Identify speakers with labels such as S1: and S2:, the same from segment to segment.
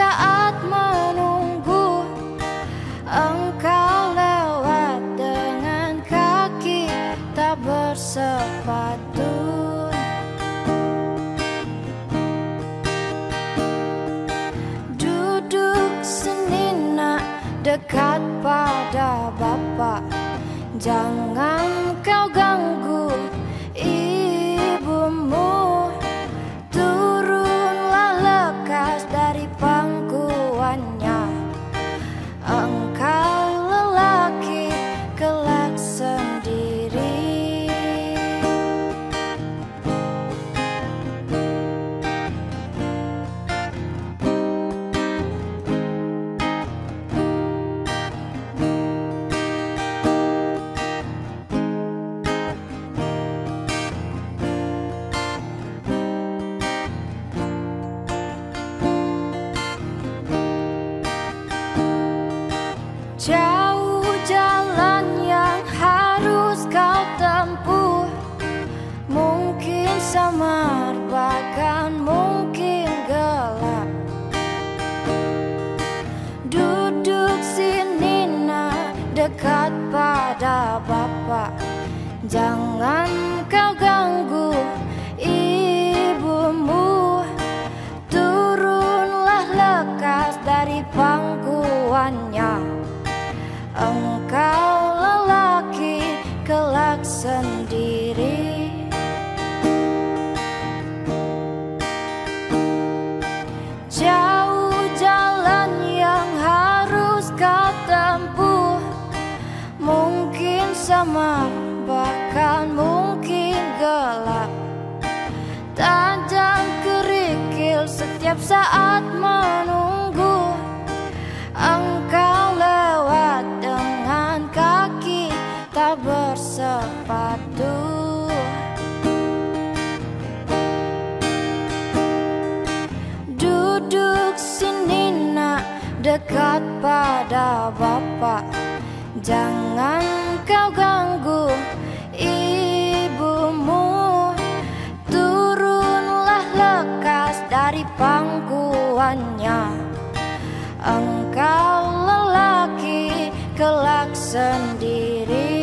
S1: saat menunggu engkau lewat dengan kaki tak bersepatu. Duduk sini nak, dekat pada Bapa, jangan kau ganggu ibumu. Turunlah lekas dari pangkuannya, engkau lelaki kelak sendiri. Jauh jalan yang harus kau tempuh, mungkin samar bahkan mungkin gelap. Duduk sini nak, dekat pada Bapa, jangan kau ganggu ibumu. Turunlah lekas dari pangkuannya, engkau lelaki kelak sendiri. Jauh jalan yang harus kau tempuh, mungkin samar bahkan mungkin gelap. Tajam kerikil setiap saat menunggu engkau lewat dengan kaki tak bersepatu. Duduk sini nak, dekat pada Bapa, jangan kau ganggu ibumu. Turunlah lekas dari pangkuannya, engkau lelaki kelak sendiri.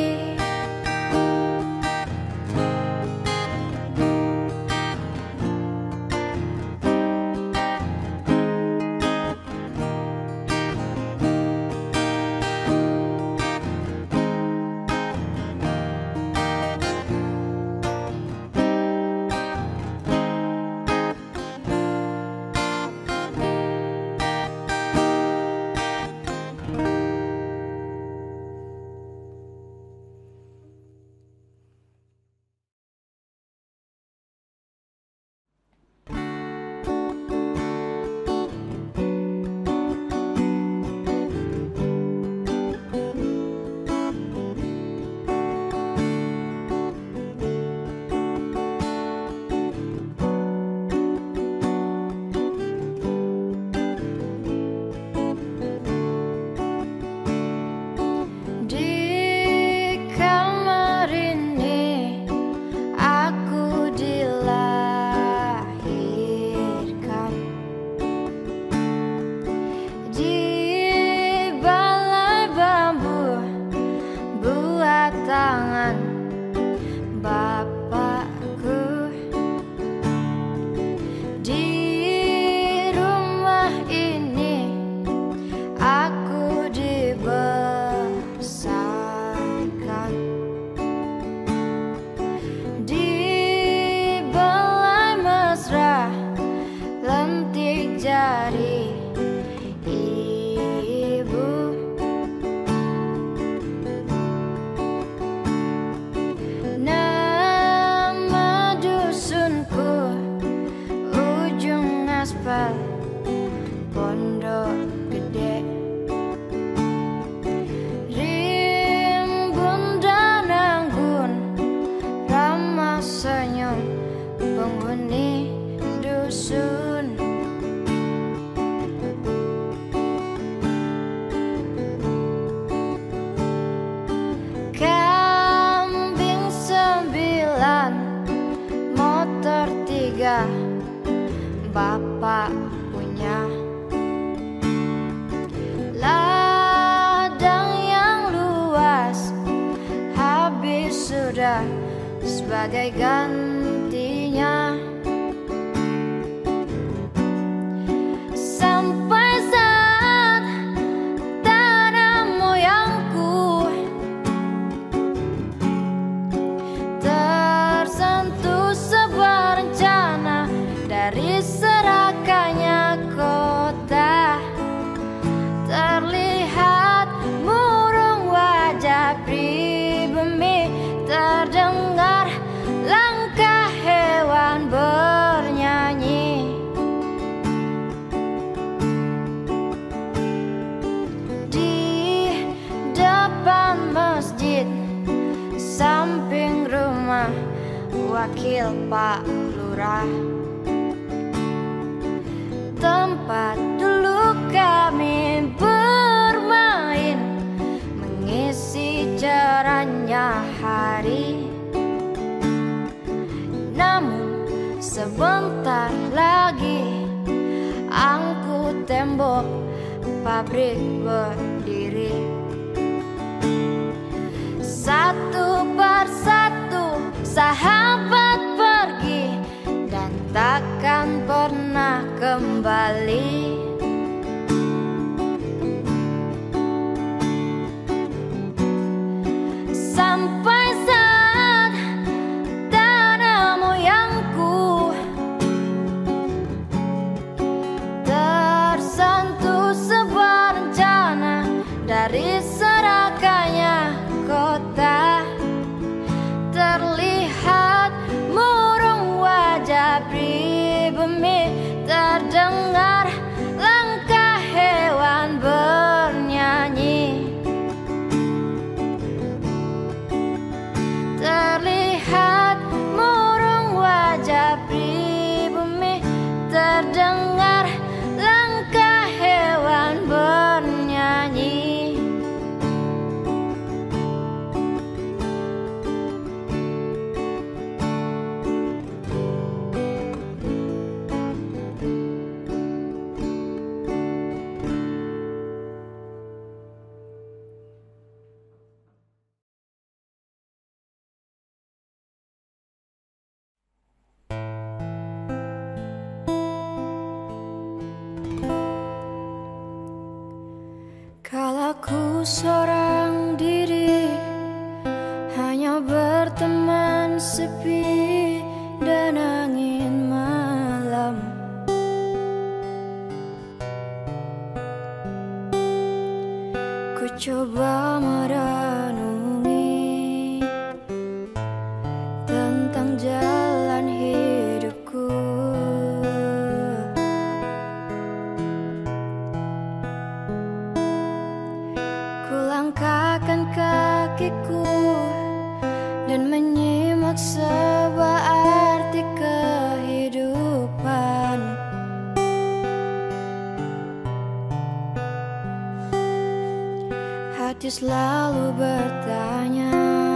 S1: Tangan Bapakku di rumah ini, aku dibesarkan di belai mesra lentik jari ibu. Pondok Gede, rimbun dan anggun, ramah senyum penghuni dusun. Kambing 9, motor 3, Bapak punya. sebagai gantinya. Sampai saat tanah moyangku tersentuh sebuah rencana dari serakannya kota, terlihat murung wajah pribumi, terdengar langkah hewan bernyanyi. Di depan masjid samping rumah wakil Pak Lurah, tempat dulu kami bermain, mengisi cerahnya hari. Namun sebentar lagi angkut tembok pabrik berdiri. Satu persatu sahabat pergi dan takkan pernah kembali. Sampai saat tanah moyangku tersentuh sebuah rencana dari serakannya kota, terlihat murung wajah pribumi, terdengar langkah hewan bernyanyi. Terlihat murung wajah pribumi, terdengar langkah hewan bernyanyi. Kalaku seorang diri, hanya berteman sepi dan angin malam. Ku coba merenungi tentang jalan hidupku. Langkahkan kakiku dan menyimak sebuah arti kehidupan. Hati selalu bertanya,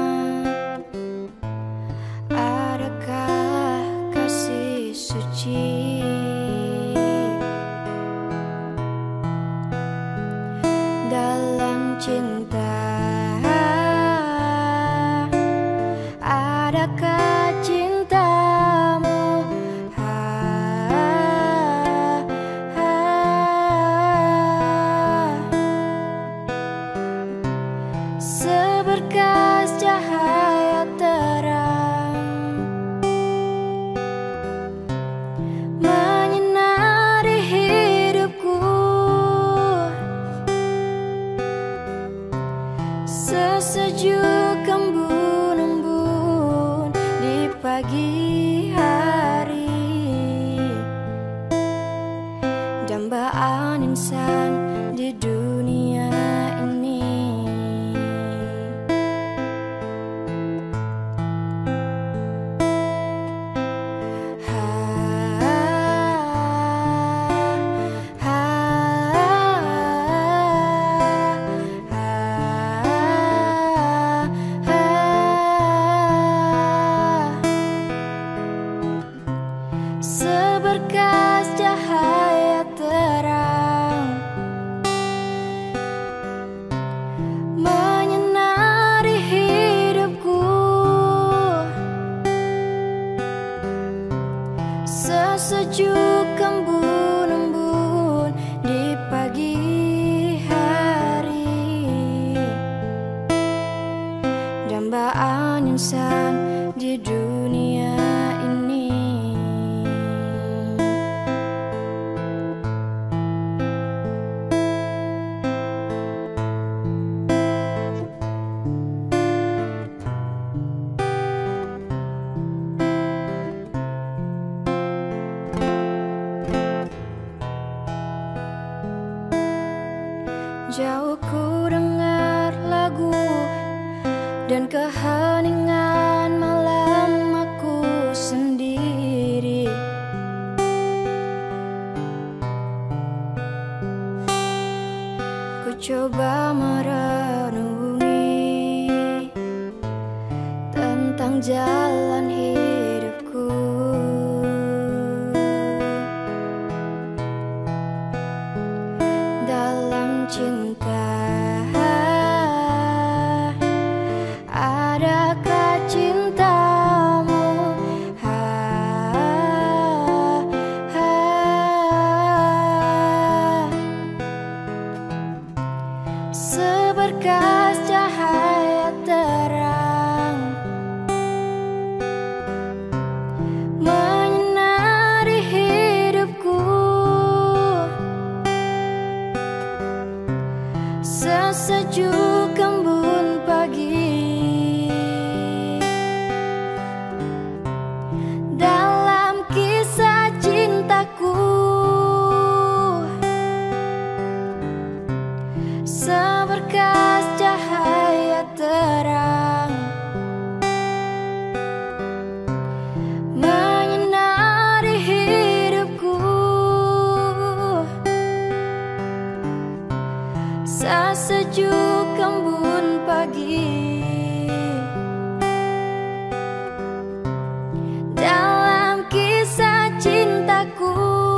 S1: adakah kasih suci dalam cinta? Adakah cintamu seberkas cahaya terang menyinari hidupku, sesejuk embun-embun di pagi hari, dambaan insan di dunia ini. Seberkas cahaya terang menyinari hidupku, sesejuk embun-embun di pagi hari, dambaan insan di dunia ini. Jauh ku dengar lagu dan keheningan malam aku sendiri. Ku coba merenungi tentang jalan hidupku. Dalam cinta, adakah cintamu? Seberkas cahaya terang menyinari hidupku. Sesejuk embun pagi dalam kisah cintaku. Seberkas cahaya terang menyinari hidupku. Sesejuk embun pagi dalam kisah cintaku.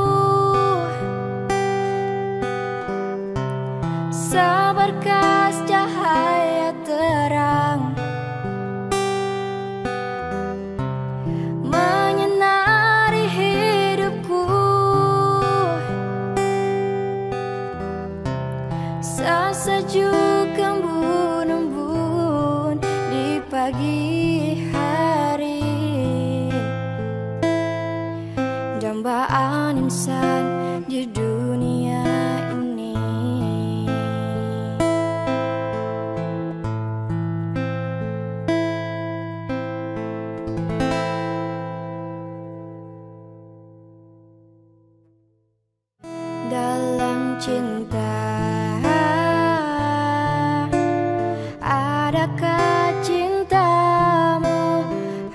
S1: Seberkas cahaya terang menyinari hidupku. Sesejuk embun-embun di pagi hari, dambaan insan di dunia ini. Dalam cinta, adakah cintamu?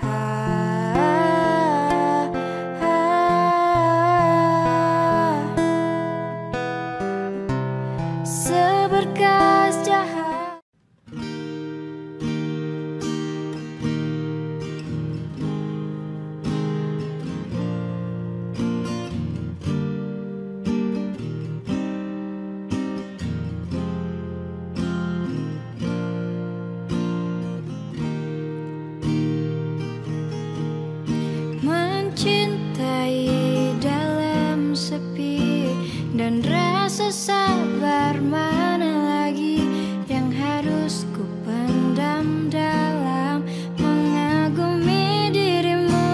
S1: Seberkas cahaya. Mencintai dalam sepi dan rasa sabar mana lagi yang harus ku pendam dalam mengagumi dirimu.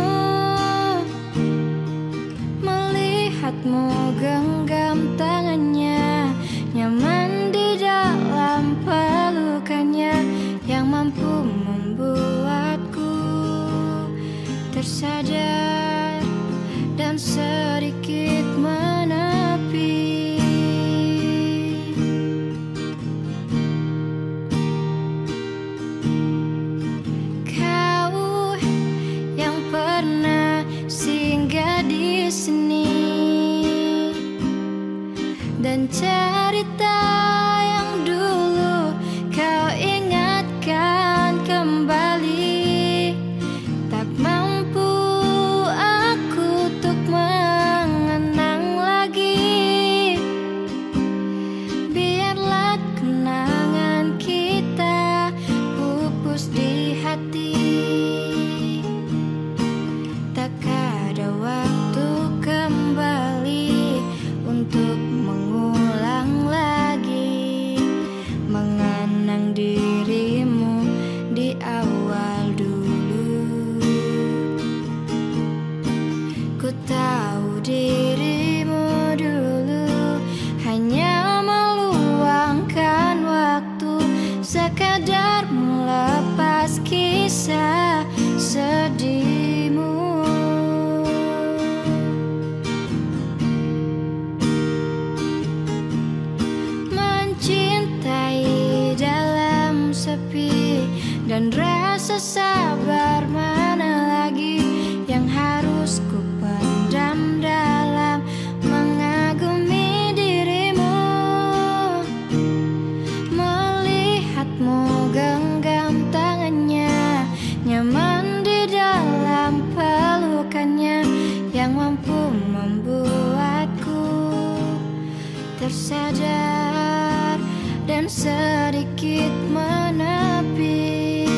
S1: Melihatmu genggam tangannya, nyaman di dalam pelukannya yang mampu membuatku tersadar dan sedikit menepi. Kau yang pernah singgah di sini dan cerita yang dulu kau ingatkan kembali. Tak mampu aku untuk mengenang lagi. Biarlah kenangan kita pupus di hati. Tak ada waktu kembali. rasa sabar mana lagi yang harus ku pendam dalam mengagumi dirimu. Melihatmu genggam tangannya, nyaman di dalam pelukannya, yang mampu membuatku tersadar dan sedikit menepi.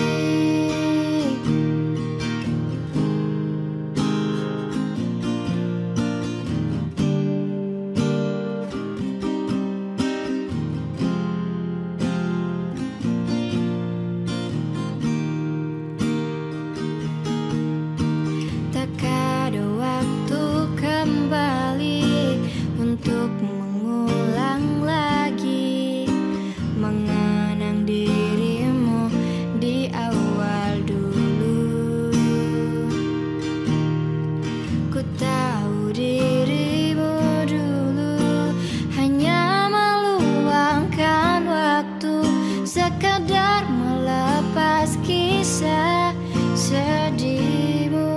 S1: Tak ada waktu kembali untuk mengulang lagi mengenang dirimu di awal dulu. Ku tahu dirimu dulu hanya meluangkan waktu sekadar melepas kisah sedihmu.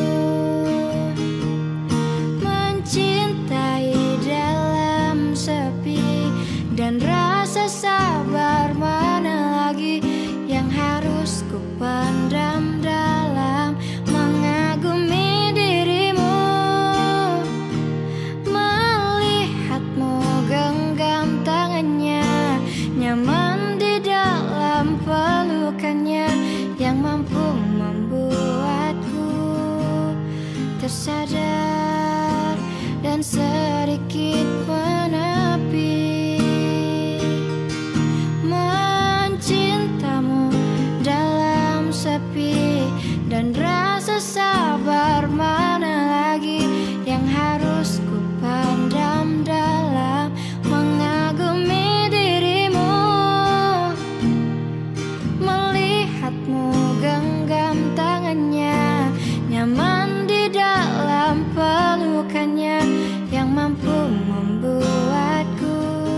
S1: Mencintai dalam sepi dan rasa sabar mana lagi yang harus ku pendam dalam mengagumi dirimu. Melihatmu genggam tangannya, nyaman di dalam pelukannya, yang mampu membuatku tersadar dan sedikit menepi. Mencintamu dalam sepi dan rasa sabar mana lagi yang harus ku pendam dalam mengagumi dirimu. Melihatmu genggam tangannya, nyaman di dalam pelukannya, yang mampu membuatku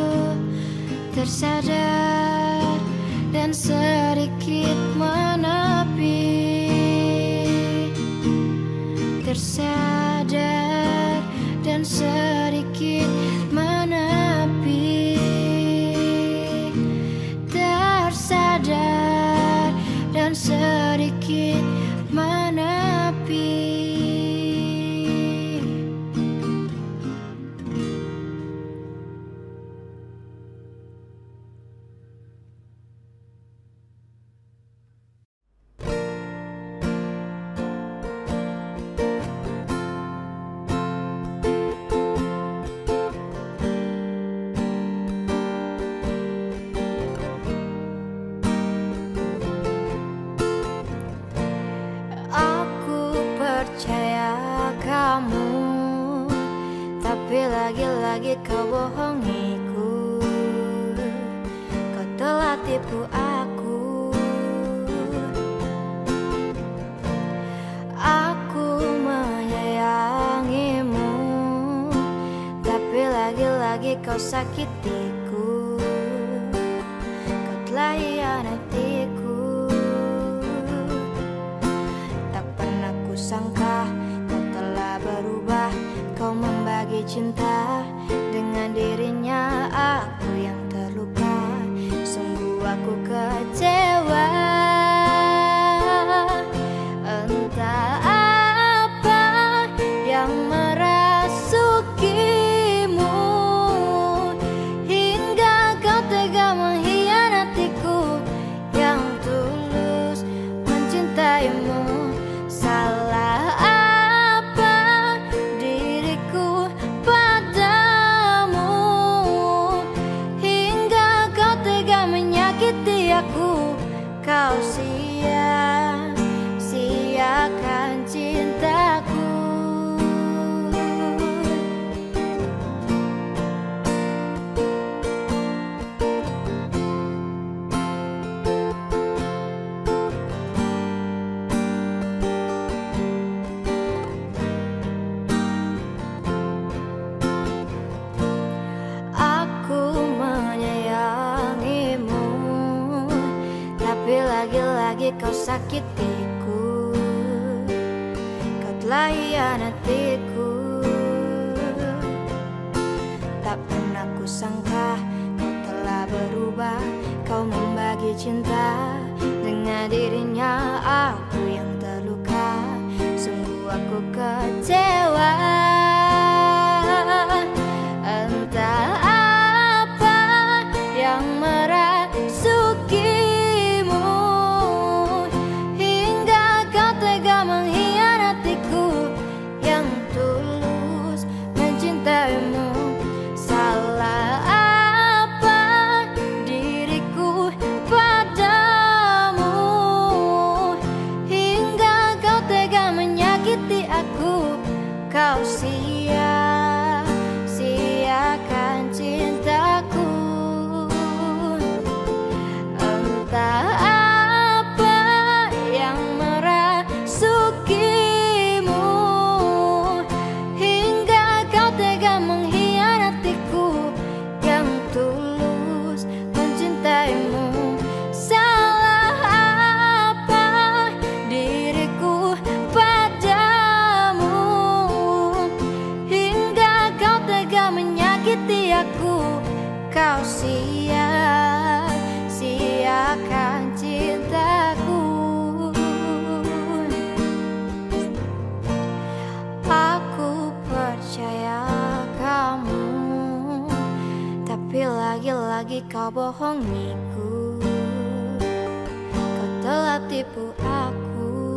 S1: tersadar dan sedikit menepi. Tersadar dan sedikit menepi. Tersadar dan sedikit menepi. Percaya kamu, tapi lagi-lagi kau bohongiku. Kau telah tipu aku. Aku menyayangimu, tapi lagi-lagi kau sakitiku. Kau telah hianatiku. Sangka kau telah berubah, kau membagi cinta dengan dirinya. Aku yang terluka, sungguh aku kecewa. Entah apa yang merasukimu hingga kau tega mengkhianatiku yang tulus mencintaimu. Salah apa diriku pada kau sakitiku, kau telah hianatiku. Tak pernah kusangka kau telah berubah, kau membagi cinta dengan dirinya. Aku yang terluka, sungguh aku kecewa. Entah apa yang merasukimu hingga kau tega mengkhianatiku yang tulus mencintaimu. Salah apa diriku padamu hingga kau tega menyakiti aku. Kau sia-siakan cintaku. Entah apa yang merasukimu hingga kau tega mengkhianatiku yang tulus mencintaimu. Salah apa diriku padamu hingga kau tega menyakiti aku. Kau sia-siakan cintaku. Aku percaya kamu, tapi lagi-lagi kau bohongiku. Kau telah tipu aku.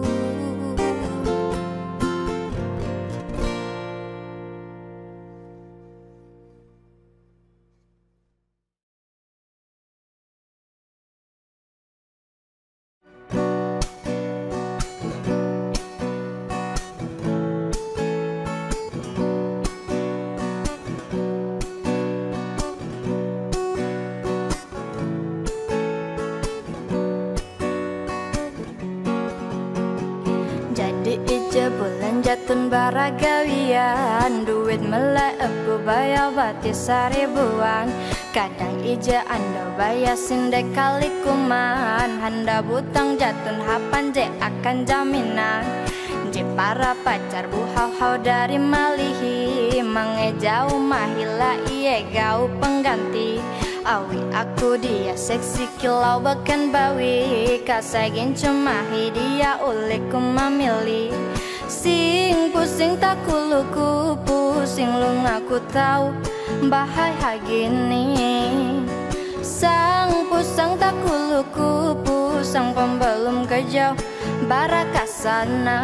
S1: Ije bulan jatun baragawian, duit melek aku bayar batis seribuan. Kadang ije anda bayar sindek kali kuman, handa butang jatun hapan je akan jaminan. Je para pacar buhau-hau dari malihi, mangejau mahila iye gau pengganti. Awi aku dia seksi kilau bahkan bawi, kasagin cuma dia uleku memilih. Sing pusing tak kuluku pusing lung aku tahu bahaya gini. Sang pusang tak kuluku pusang pembelum kejauh barakasana.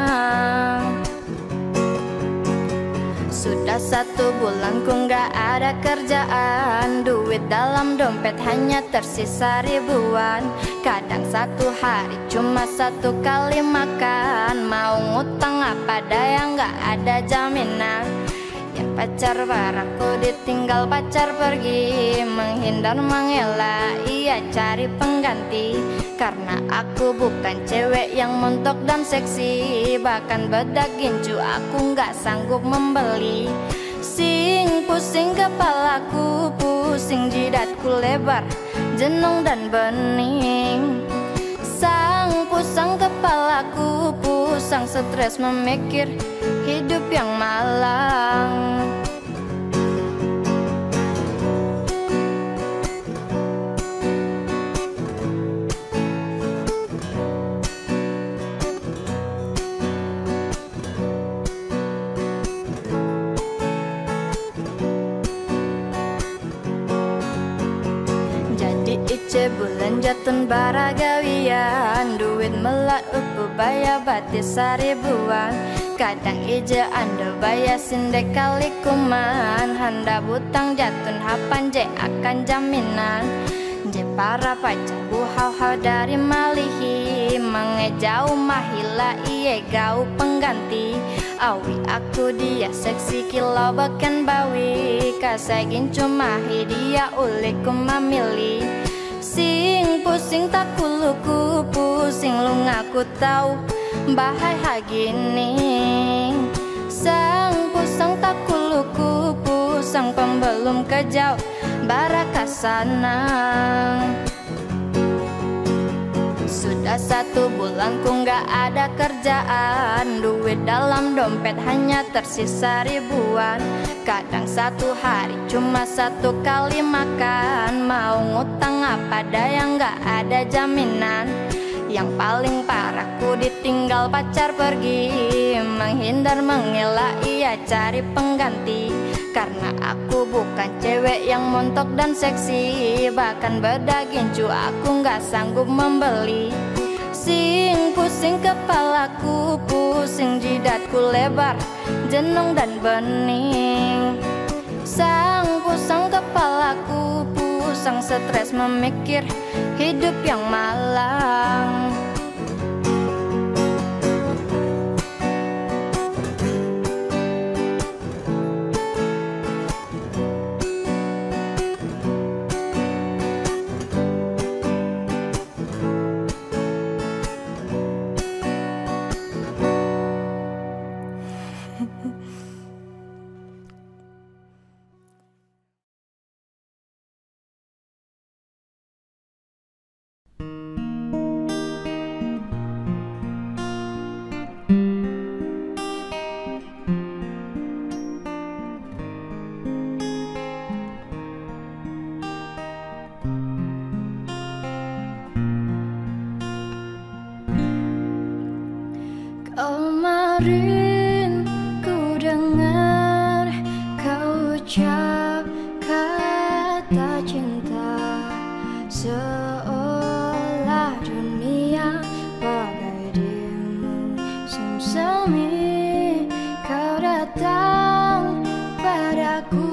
S1: Sudah 1 bulan ku gak ada kerjaan, duit dalam dompet hanya tersisa ribuan. Kadang 1 hari cuma 1 kali makan, mau ngutang apa daya gak ada jaminan. Yang pacar barangku ditinggal pacar pergi, menghindar mengelak ia cari pengganti. Karena aku bukan cewek yang montok dan seksi, bahkan bedak gincu aku gak sanggup membeli. Sing pusing kepalaku, pusing jidatku lebar, jenong dan bening. Sang pusang kepalaku, pusang stres memikir hidup yang malang. Ice bulan jatun baragawian, duit melak upu bayar batis seribuan. Kadang ije anda bayar sindek kali kuman, handa butang jatun hapan je akan jaminan. Je para pacar buhau-hau dari malihi, mangejau mahila iye gau pengganti. Awi aku dia seksi kilau bahkan bawi, kasagin cuma dia uleku memilih. Sing pusing tak kuluku pusing lung aku tahu bahaya gini. Sang pusang tak kuluku pusang pembelum kejauh barakasana. Sudah Sudah 1 bulan ku gak ada kerjaan, duit dalam dompet hanya tersisa ribuan. Kadang 1 hari cuma 1 kali makan. Mau ngutang apa daya gak ada jaminan. Yang paling parah ku ditinggal pacar pergi, menghindar mengelak ia cari pengganti. Karena aku bukan cewek yang montok dan seksi, bahkan berdaging cu aku gak sanggup membeli. Sing pusing kepalaku, pusing jidatku lebar, jenong dan bening. Sang pusang kepalaku, pusang stres memikir hidup yang malang. Kemarin ku dengar kau ucap kata cinta, seolah dunia bagai dimu semi-semi. Kau datang padaku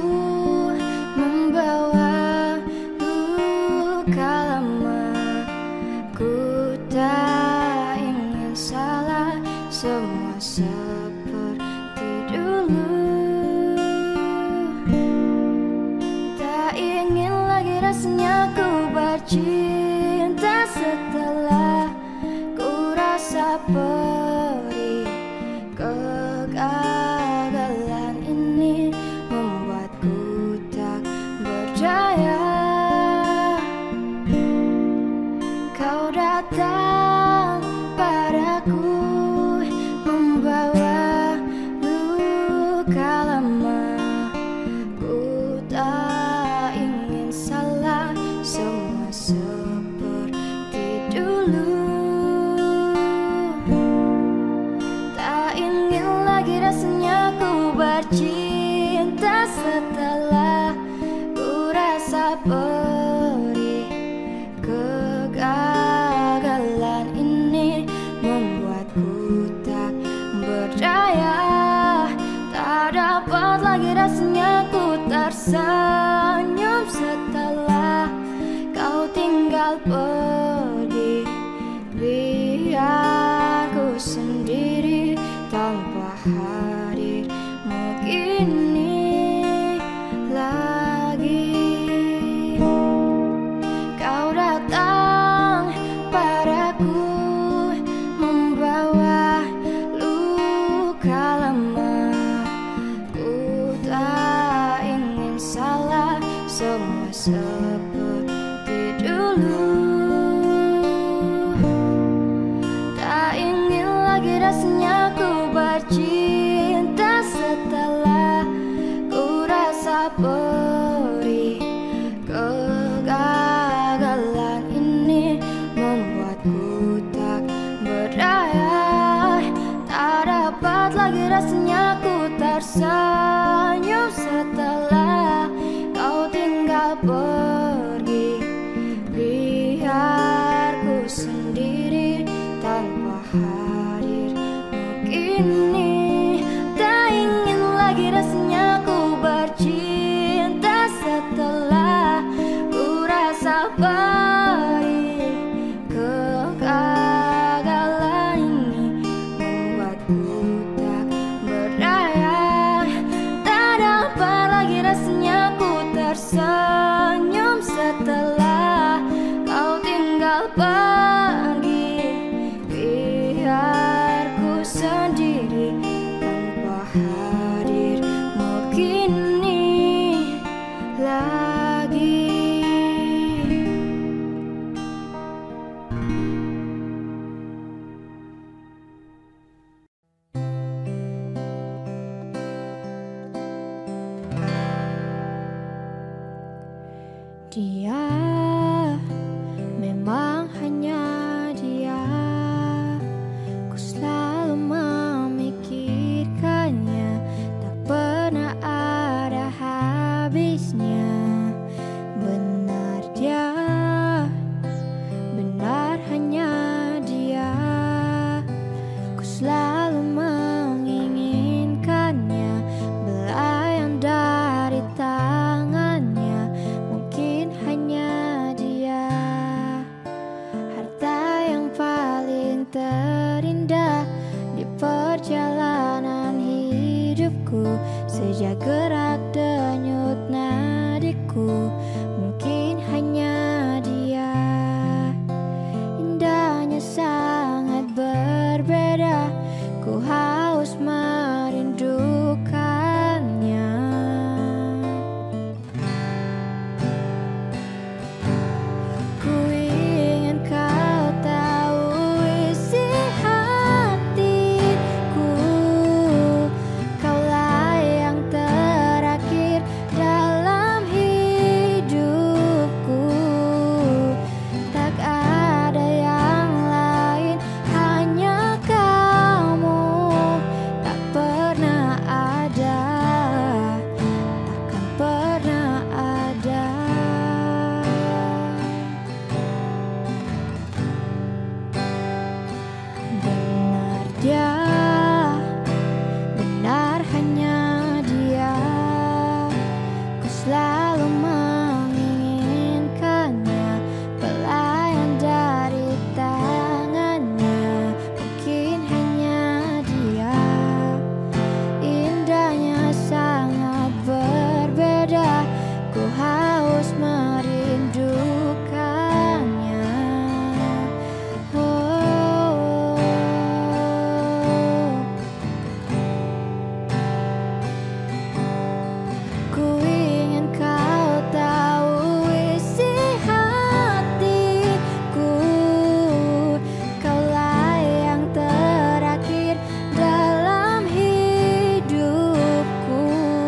S1: membawa luka lama. Ku tak ingin salah, semua seperti dulu. Tak ingin lagi rasanya ku bercinta setelah ku rasa perih. Kegagalan ini membuatku tak berdaya. Kau datang padaku membawa luka lama. Ku tak ingin salah, semua seperti dulu. Tak ingin lagi rasanya ku bercinta setelah ku rasa perih. Kegagalan ini membuatku tak berdaya. Tak dapat lagi rasanya ku tersenyum setelah kau tinggal pergi. Biar ku sendiri tanpa hadirmu kini lagi. Kau datang padaku membawa luka lama. Ku tak ingin salah, semua seperti dulu. Tak ingin lagi rasanya ku bercinta setelah ku rasa perih. Kegagalan ini membuatku tak berdaya. Tak dapat lagi rasanya ku tersenyum setelah kau tinggal pergi. Biar ku sendiri tanpa hadirmu kini. Tak ingin lagi rasanya ku bercinta setelah ku rasa perih. Kegagalan ini membuatku tak berdaya. Tak dapat lagi rasanya ku tersenyum setelah kau tinggal pergi. Biar ku sendiri tanpa hadirmu kini lagi. Dia memang hanya dia. Ku selalu memikirkannya, tak pernah ada habisnya. Benar dia, benar hanya dia. Ku selalu menginginkannya, belayang dari tangannya. Mungkin hanya dia, harta yang paling terindah di perjalanan hidupku. Sejak gerak denyut nadiku, mungkin hanya dia. Indahnya sangat berbeda, ku haus merindukannya. Ku ingin kau tahu isi hatiku. Kaulah yang terakhir dalam hidupku. Tak ada yang lain, hanya kamu. Tak pernah ada, takkan pernah ada. Benar dia, benar hanya dia. Ku selalu menginginkannya, belayang dari tangannya. Mungkin hanya dia. Indahnya sangat berbeda, ku haus merindukannya. Oh, ku ingin kau tahu isi hatiku. Kaulah yang terakhir dalam hidupku.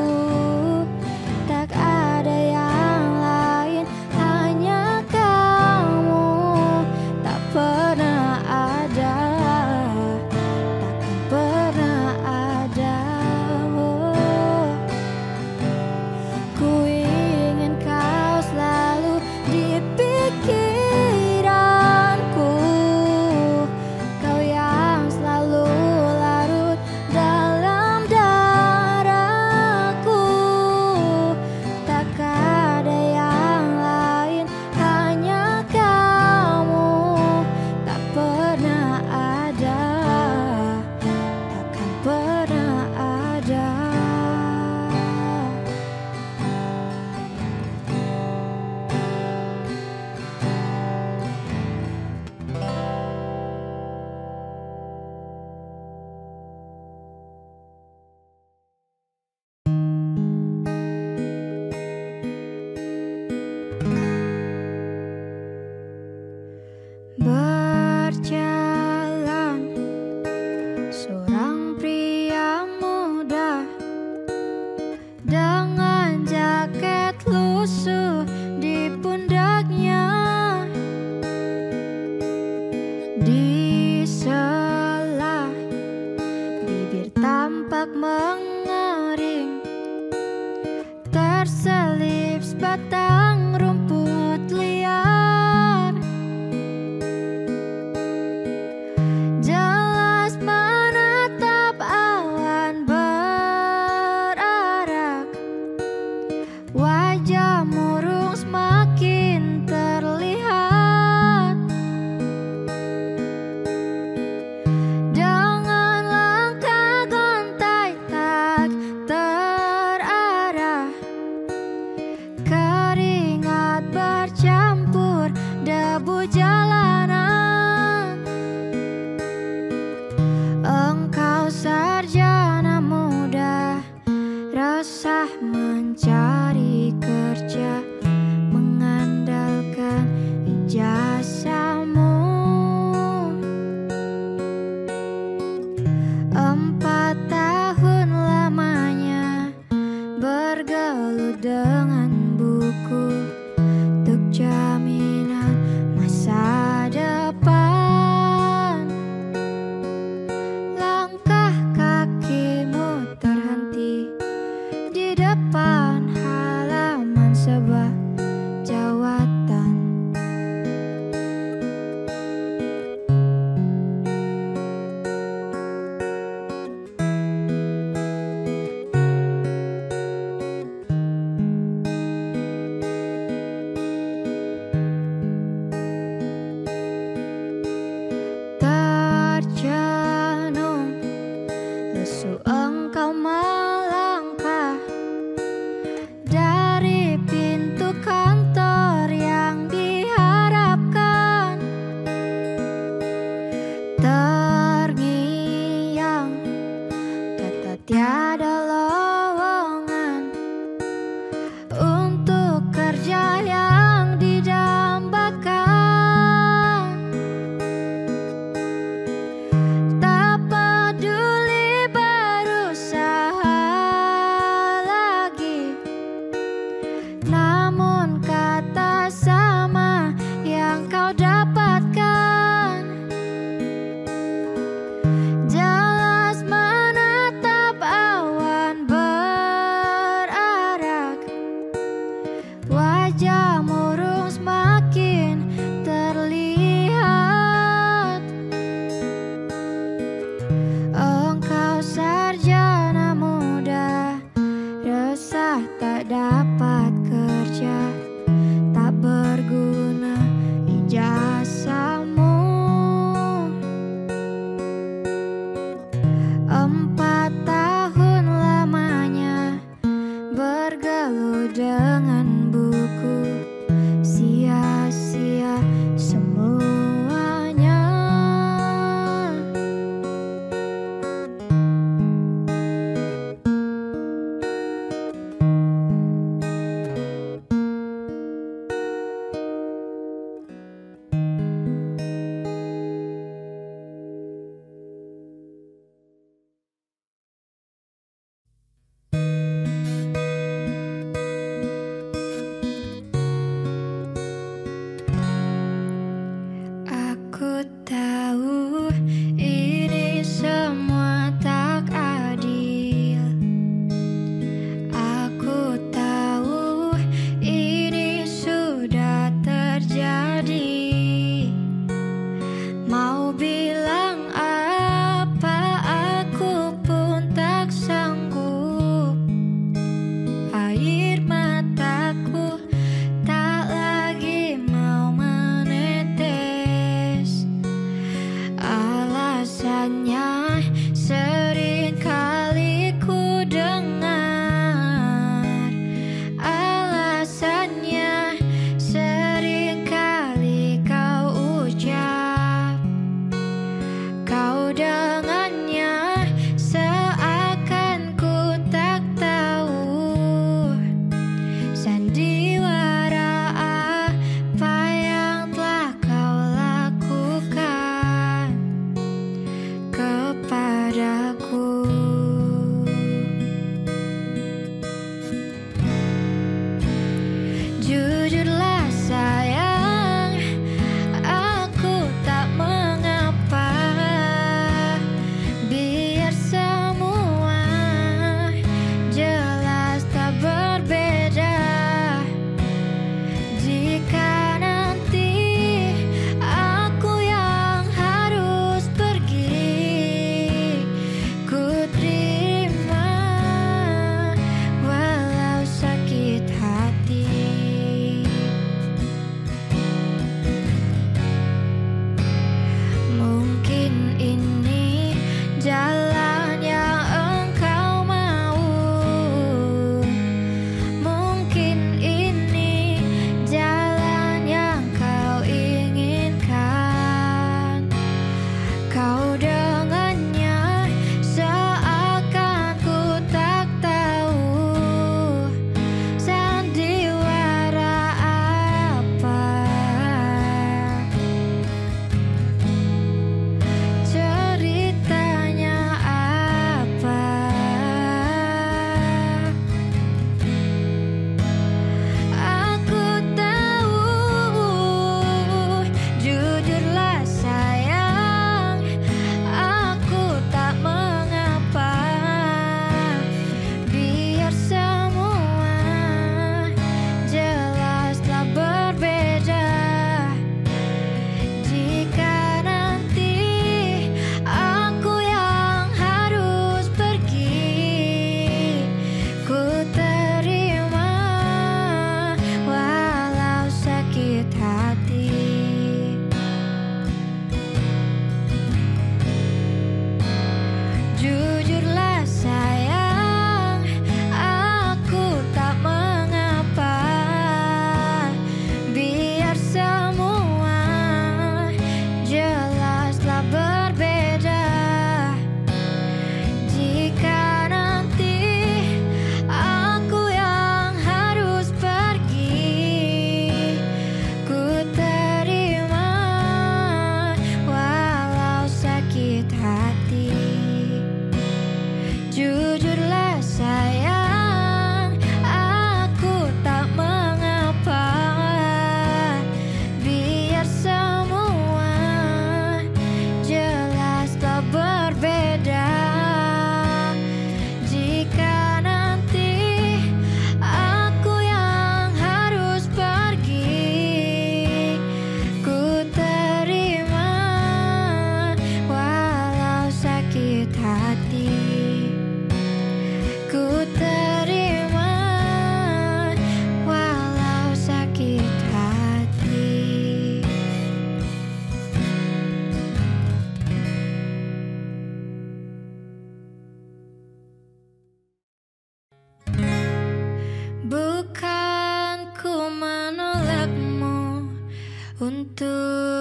S1: Tak ada yang lain, hanya kamu. Tak pernah ada, takkan pernah ada. Oh, ku ingin kau selalu di pikiranku. Kau yang selalu larut dalam daraku. Tak ada yang lain, hanya kamu. Tak pernah ada, takkan pernah ada. Berjalan seorang pria muda dengan jaket lusuh di pundaknya. Di sela bibir tampak mengering, terselip sebatang rumput liar. Jelas menatap awan berarak, wajah murung semakin terlihat. Dengan langkah gontai tak terarah, keringat bercampur debu jalanan. Engkau sarjana muda, resah mencari kerja, mengandalkan ijazahmu. 4 tahun lamanya bergelut dengan buku, sebuah jawatan. Tercenung lesu engkau melangkah dari pintu kantor yang diharapkan. Terngiang kata tiada lowongan untuk kerja yang didambakan. Tak peduli berusaha lagi, namun kata sama yang kau dapatkan. Jelas menatap awan berarak, wajah murung semakin terlihat. Engkau sarjana muda, resah tak dapat kerja, tak berguna ijazahmu. 4 tahun lamanya bergelut dengan buku, sia-sia semuanya.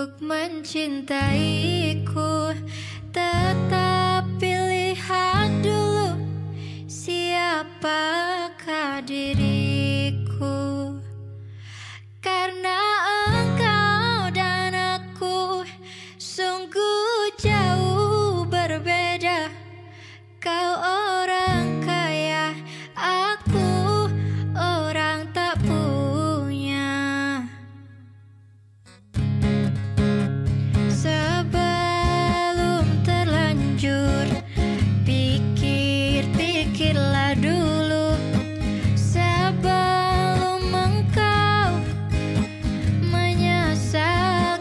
S1: mencintaiku, tetapi lihat dulu siapakah diriku. Karena engkau dan aku sungguh jauh berbeda. Kau orang kaya, aku orang tak punya. Sebelum terlanjur, pikir-pikirlah dulu. Sebelum engkau menyesal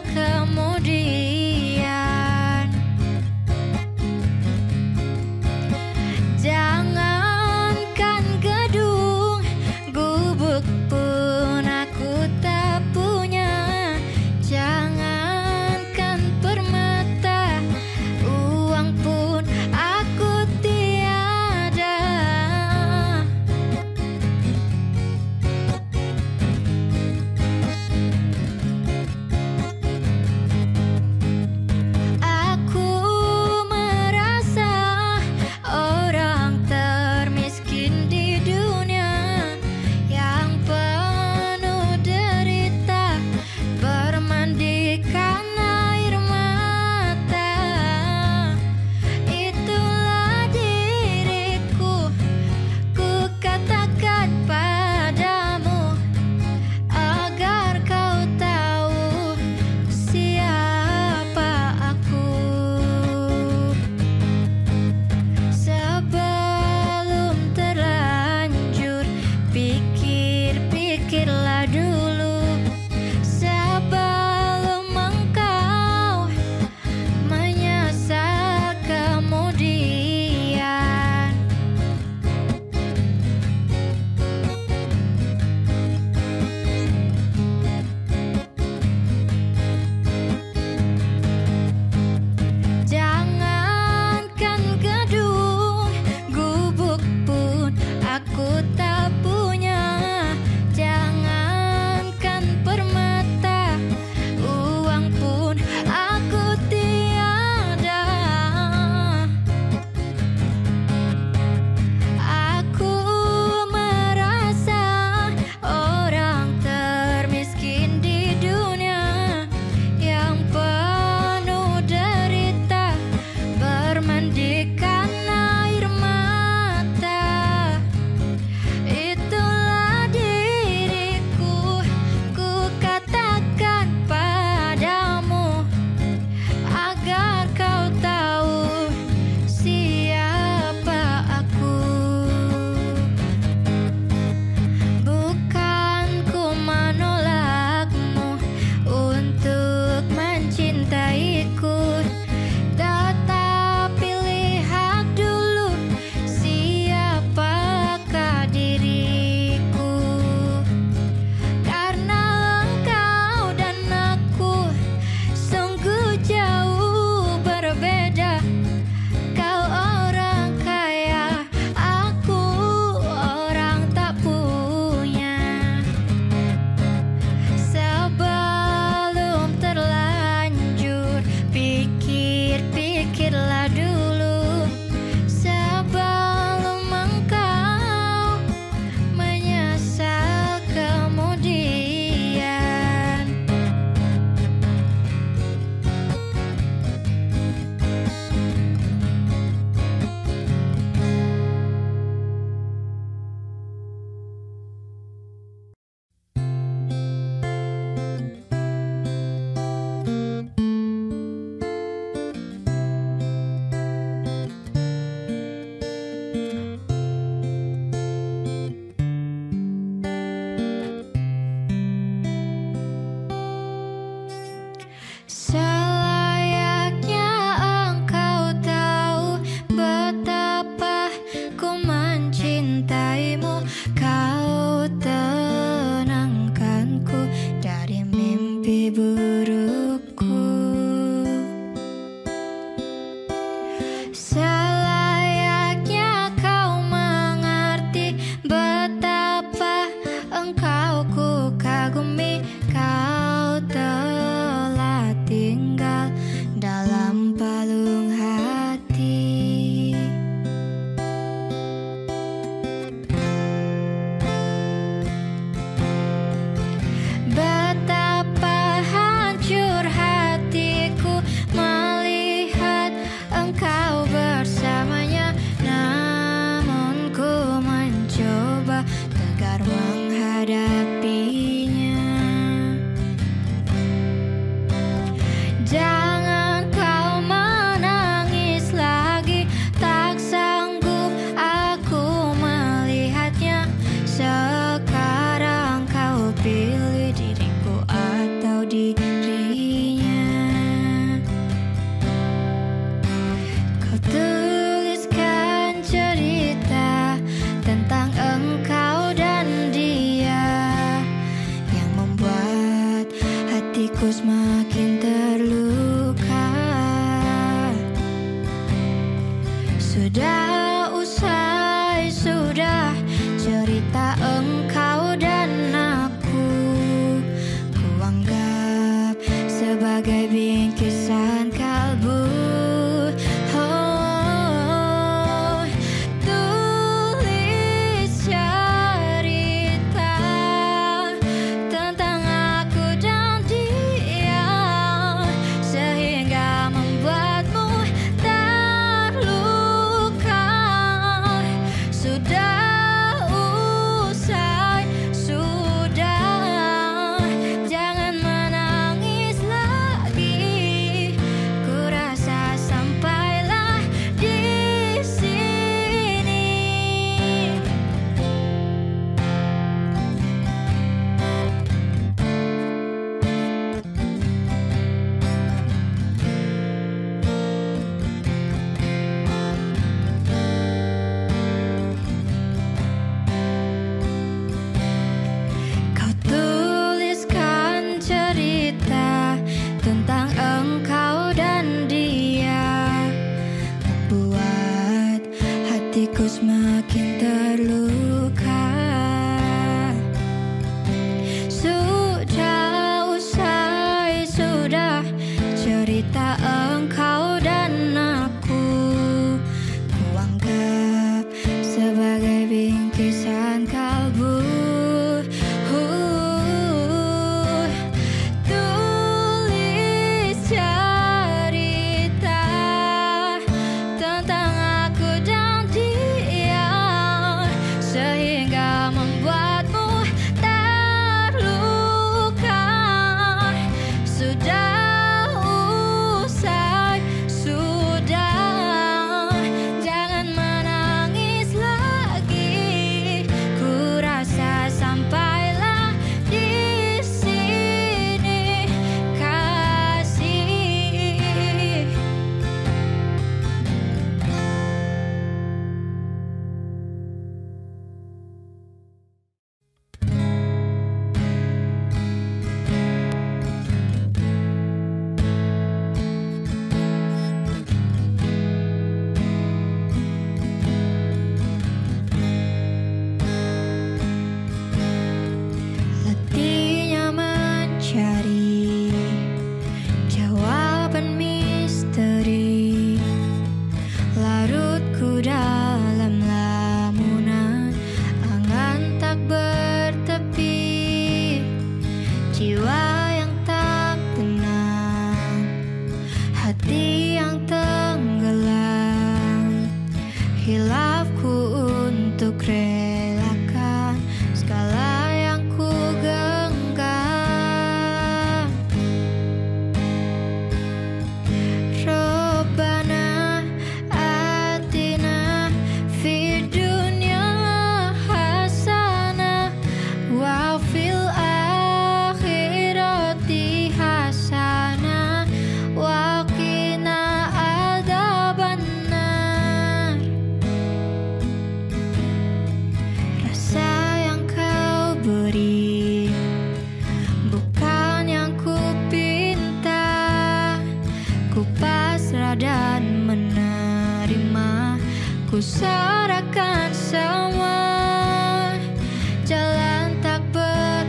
S1: kemudian. Jangankan gedung, gubuk pun aku tak punya. Jangankan permata, uang pun aku tiada. Aku merasa orang termiskin di dunia, yang penuh derita, bermandikan air mata. Itulah diriku, ku katakan padamu, agar kau tahu siapa aku. Sebelum terlanjur, pikir-pikirlah dulu. Sebelum engkau menyesal kemudian. Jangankan gedung, gubuk pun aku tak punya. Jangankan permata, uang pun aku tiada. Aku merasa orang termiskin di dunia, yang penuh derita, bermandikan air mata. Itulah diriku, ku katakan padamu, agar kau tahu siapa aku. Bukan ku menolakmu untuk mencintaiku, tetapi lihat dulu siapakah diriku. Karena engkau dan aku sungguh jauh berbeda. Kau orang kaya, aku orang tak punya. Sebelum terlanjur, pikir-pikirlah dulu. Sebelum engkau menyesal kemudian. Selayaknya engkau tahu betapa ku mencintaimu. Kau tenangkanku dari mimpi burukku. Selayaknya kau mengerti betapa engkau ku kagumi. Kau telah fil akhirati hasanah wa qina adzabannar. Rasa yang kau beri bukan yang ku pinta, ku pasrah dan menerima, ku serahkan semua. Jalan tak ber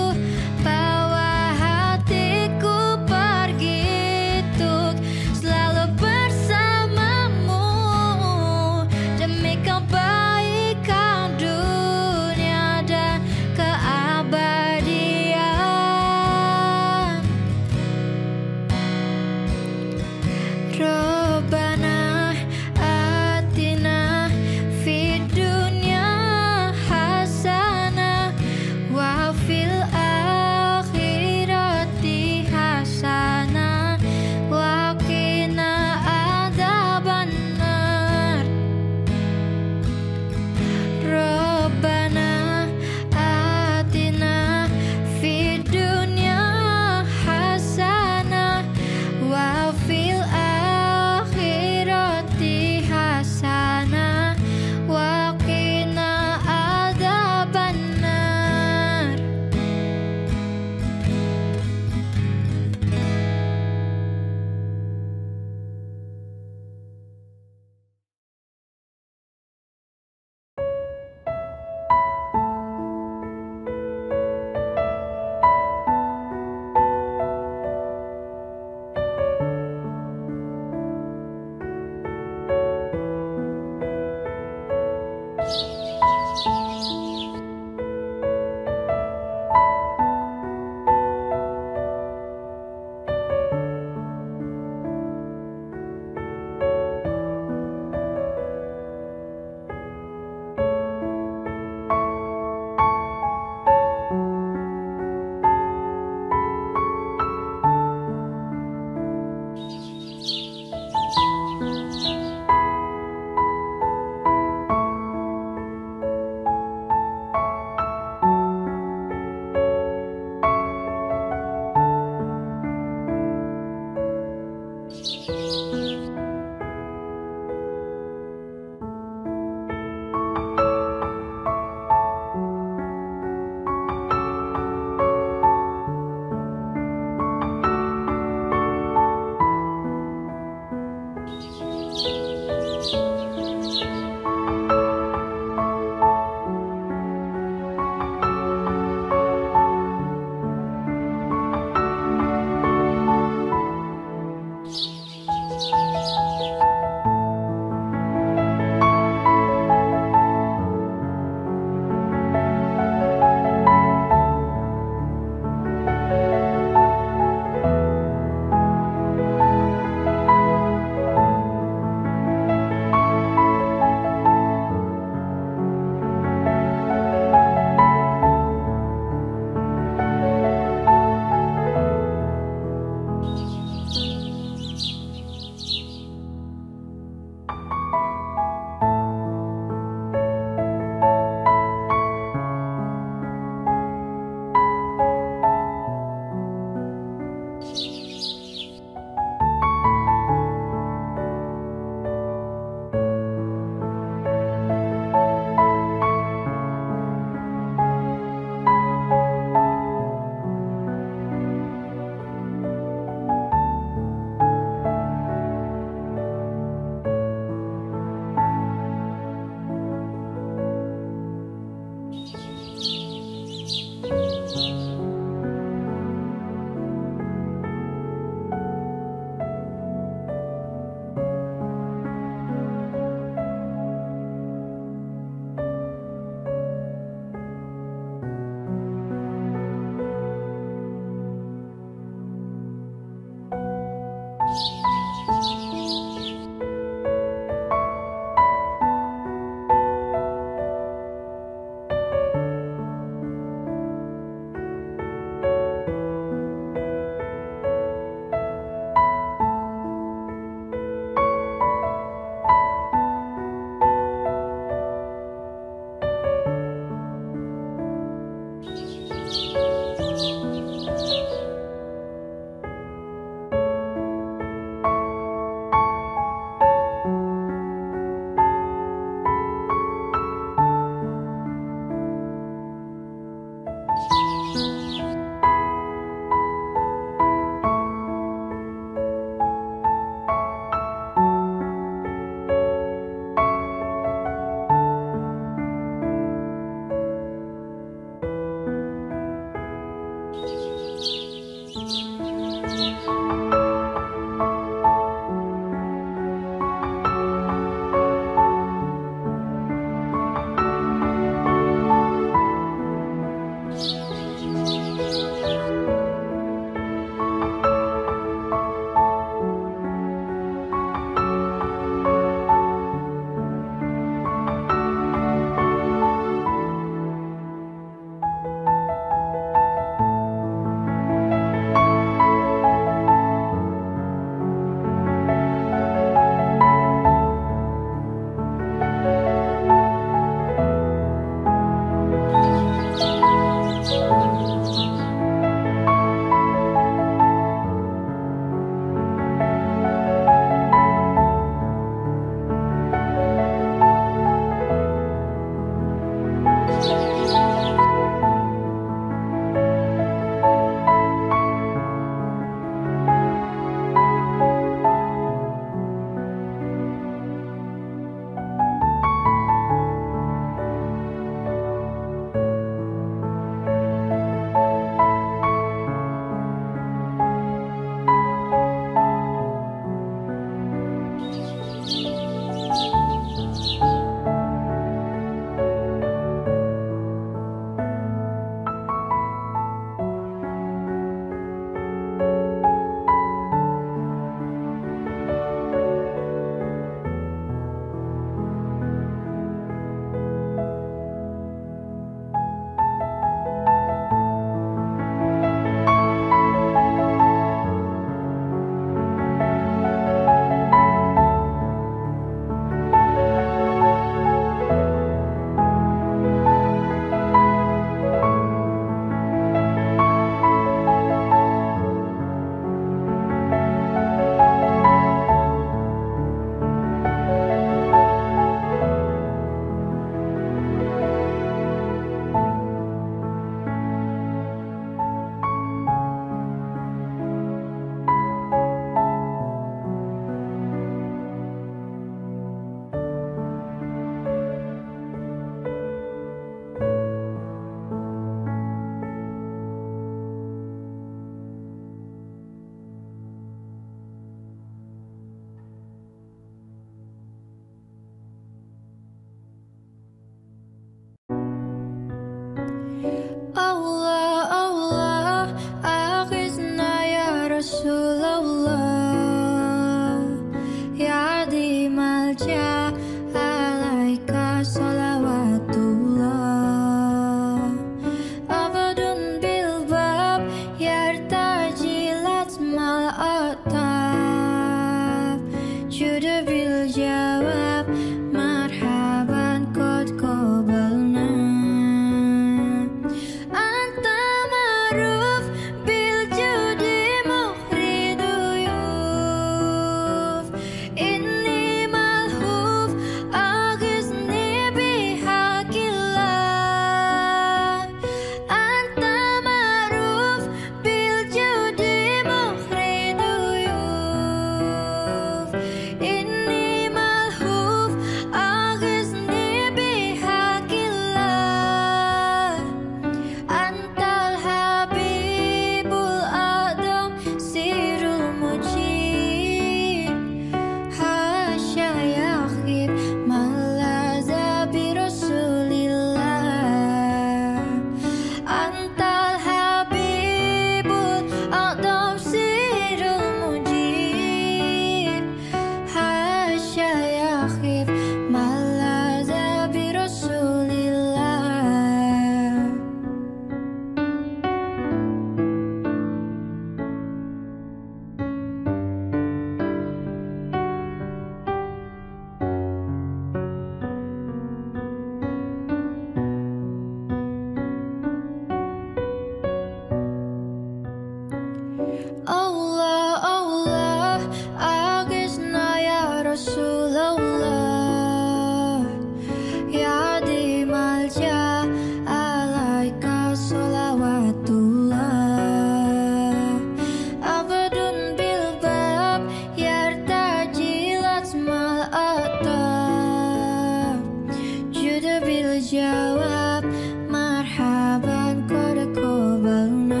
S2: terjawab. Marhaban qad qabalna.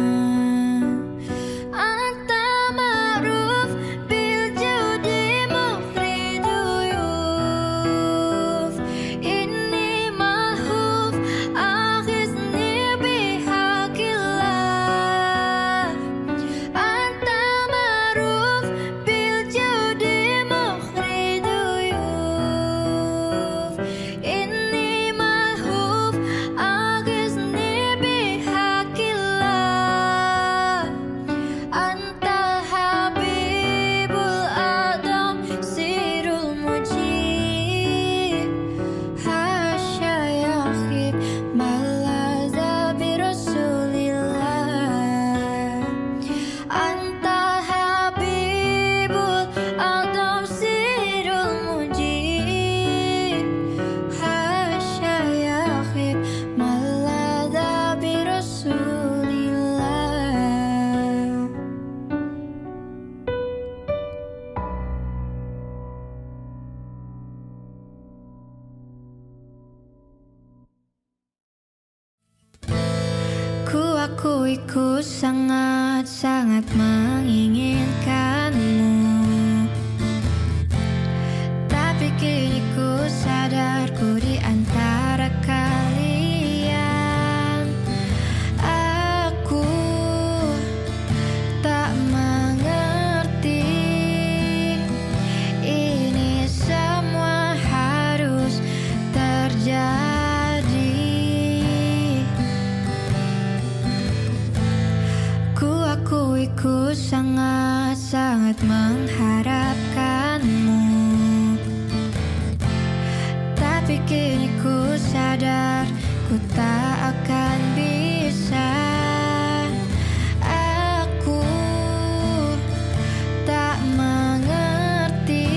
S2: Anta ma'ruf bil judi mukhri duyuf. Inni mahuf akhizni bihaqillah. Anta ma'ruf bil judi mukhri duyuf. Inni mahuf akhizni bihaqillah. Anta habibul adam sirul mujib. Hasya yakhib malaza bi rasulillah. Anta habibul adam sirul mujib. Hasya yakhib malaza bi rasulillah. Ku akui ku sangat-sangat menginginkanmu. Tapi kini ku sadar ku di antara kalian. Aku tak mengerti. Ini semua harus terjadi. Ku akui ku sangat-sangat mengharapkanmu. Tapi kini ku sadar ku tak akan bisa. Aku tak mengerti.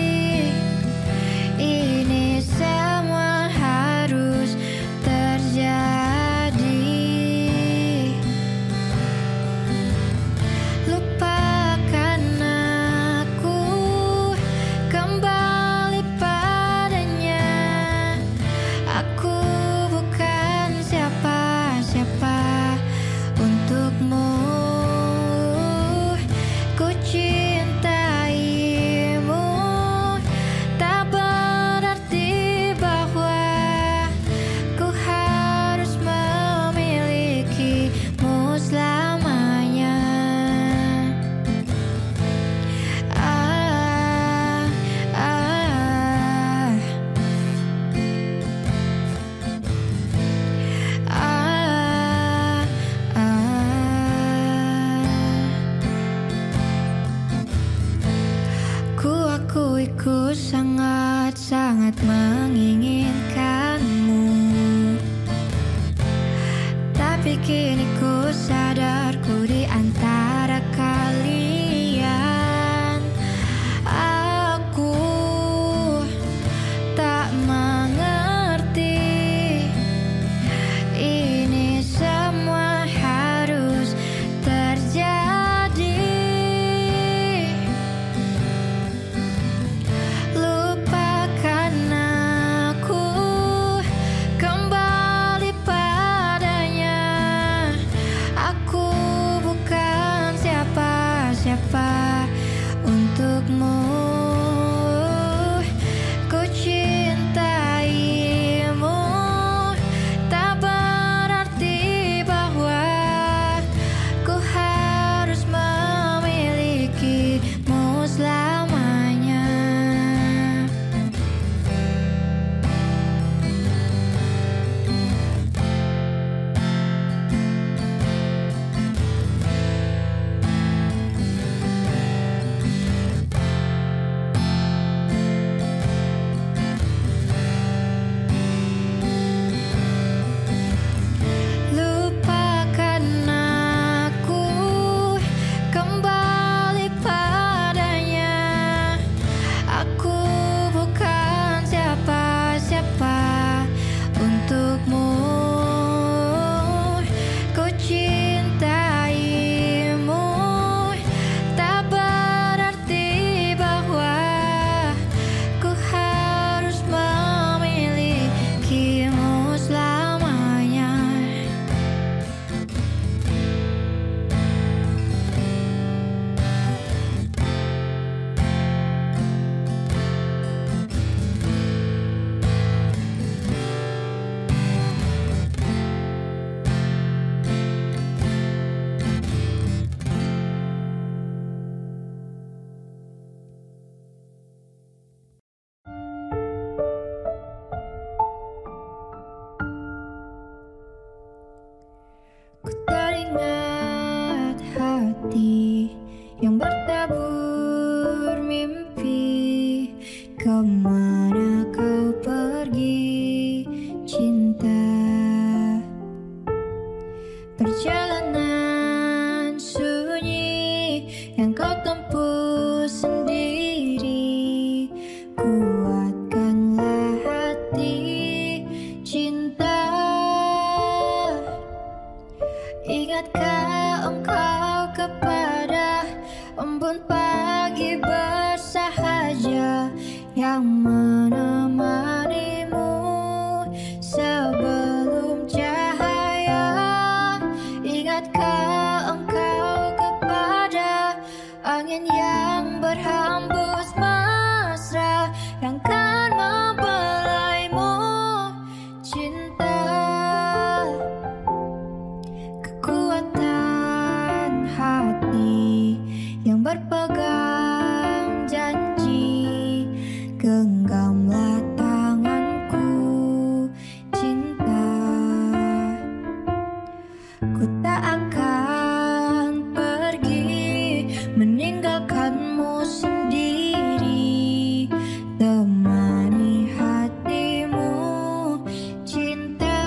S2: Ini semua harus terjadi. Lupakan aku, kembali padanya. Aku bukan siapa-siapa. pergi cinta. Perjalanan sunyi yang kau tempuh sendiri, kuatkanlah hati cinta. Ingatkah engkau kepada embun pagi bersahaja yang menemanimu sebelum cahaya? Ingatkah engkau kepada angin yang berhembus mesra yang kan membelaimu cinta? Kekuatan hati yang berpegang janji, genggamlah tanganku cinta. Ku tak akan pergi meninggalkanmu sendiri, temani hatimu cinta.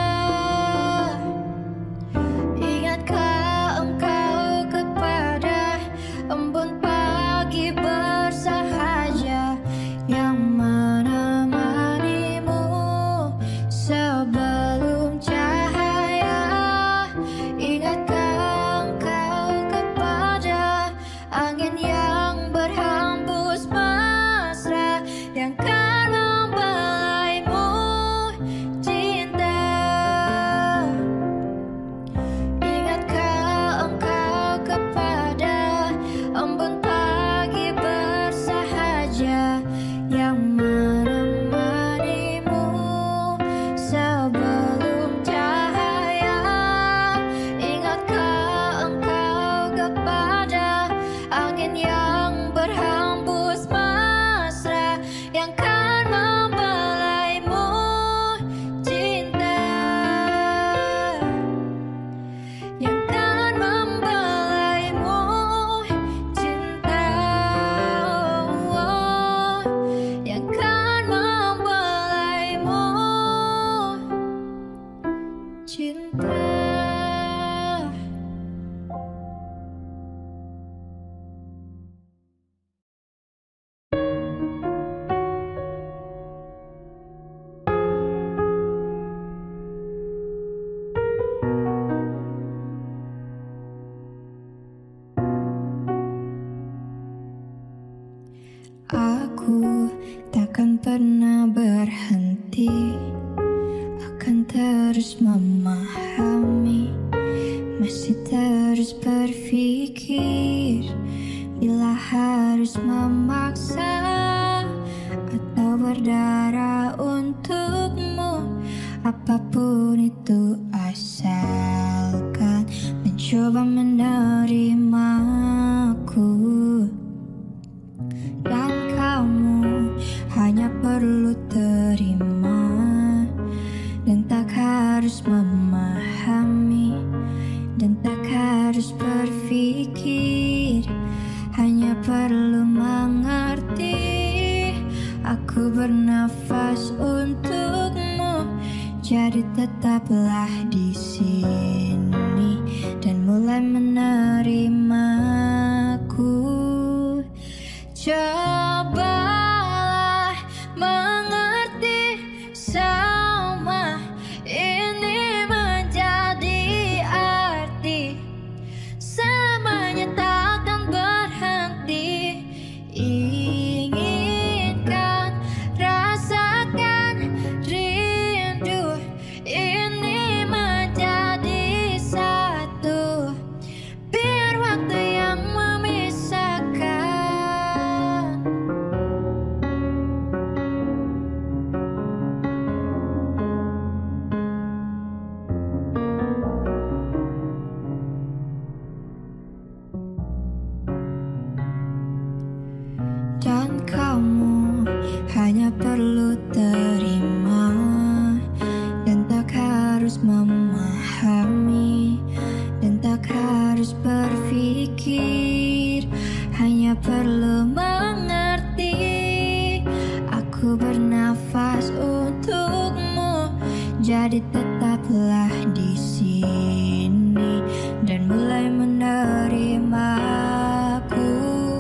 S2: Ingatkah engkau kepada embun pagi bersahaja yang menemanimu sebelum cahaya? Ingatkah engkau kepada angin yang berhembus mesra yang kan membelaimu cinta? Ingatkah engkau kepada embun pagi bersahaja yang menemanimu sebelum cahaya? Ingatkah engkau kepada angin yang berhembus mesra yang kan membelaimu cinta? Yang kan membelaimu cinta, yang kan membelaimu cinta. Aku takkan pernah berhenti, akan terus memahami, masih terus berpikir bila harus memaksa atau berdarah untukmu. Apapun itu asalkan mencoba menerimaku. Dan kamu hanya perlu terima dan tak harus memahami dan tak harus berpikir, hanya perlu mengerti. Aku bernafas untukmu, jadi tetaplah di sini dan mulai menerimaku. Cobalah mengerti, semua ini menjadi arti. Semuanya takkan berhenti. Inginkan, rasakan rindu ini menjadi satu. Biar waktu yang memisahkan Jadi tetaplah di sini dan mulai menerimaku.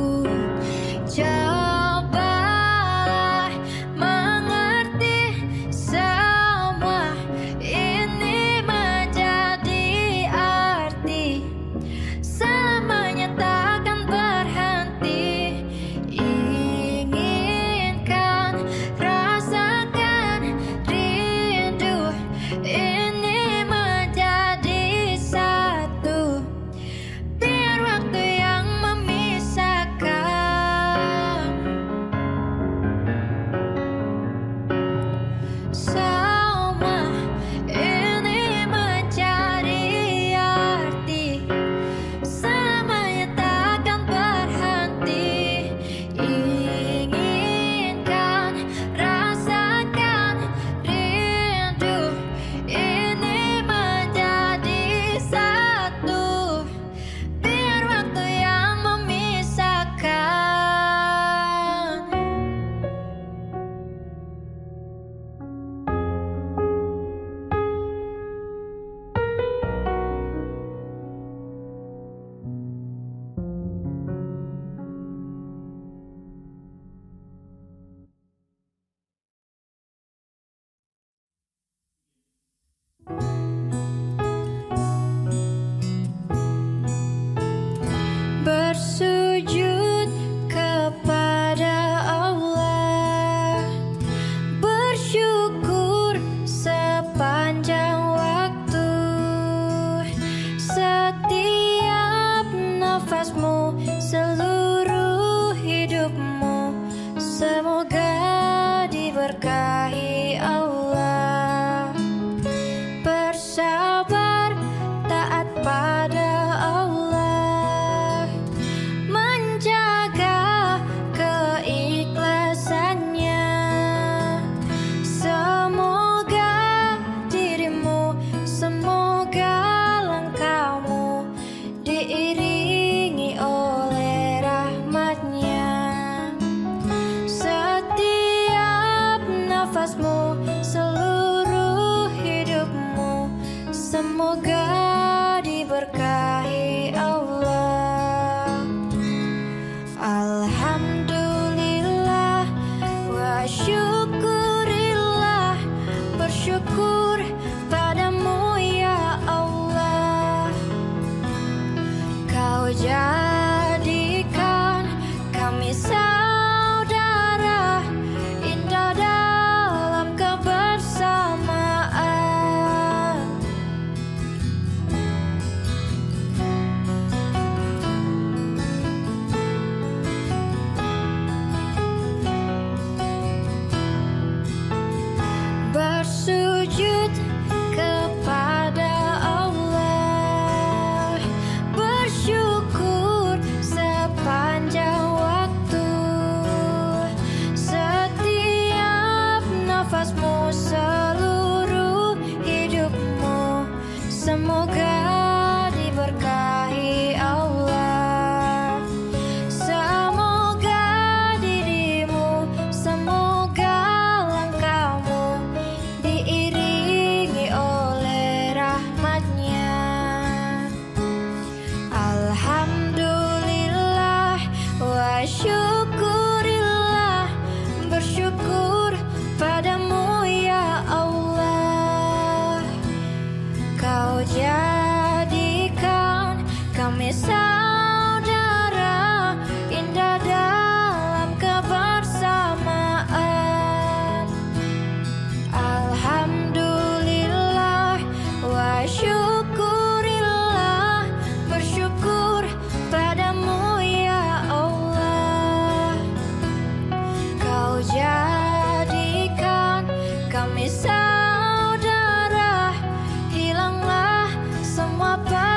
S2: Cobalah mengerti semua ini menjadi arti. Selamanya takkan berhenti. Inginkan, rasakan rindu ini menjadi satu. Biar waktu yang memisahkan semua ini mencari arti. Selamanya takkan berhenti. Inginkan, rasakan rindu ini menjadi satu. Biar waktu yang memisahkan bersujud kepada Allah, bersyukur sepanjang waktu. Setiap nafasmu, seluruh hidupmu, semoga diberkahi Allah. Bersabar, taat pada Allah, menjaga keikhlasannya. Semoga dirimu, semoga langkahmu diiringi oleh rahmatnya. Setiap nafasmu, seluruh hidupmu, semoga diberkahi Allah. Alhamdulillah wa syukurillah, bersyukur padamu ya Allah. Kau jadikan kami saudara, indah dalam kebersamaan. Bersujud kepada Allah, bersyukur sepanjang waktu. Setiap nafasmu, seluruh hidupmu, semoga diberkahi Allah. Semoga dirimu, semoga langkahmu diiringi oleh rahmatnya. Alhamdulillah wa syukurillah, bersyukur padamu ya Allah. Kau jadikan kami saudara, indah dalam kebersamaan. Alhamdulillah wa syukurillah, bersyukur padamu ya Allah. Kau jadikan kami saudara, hilanglah semua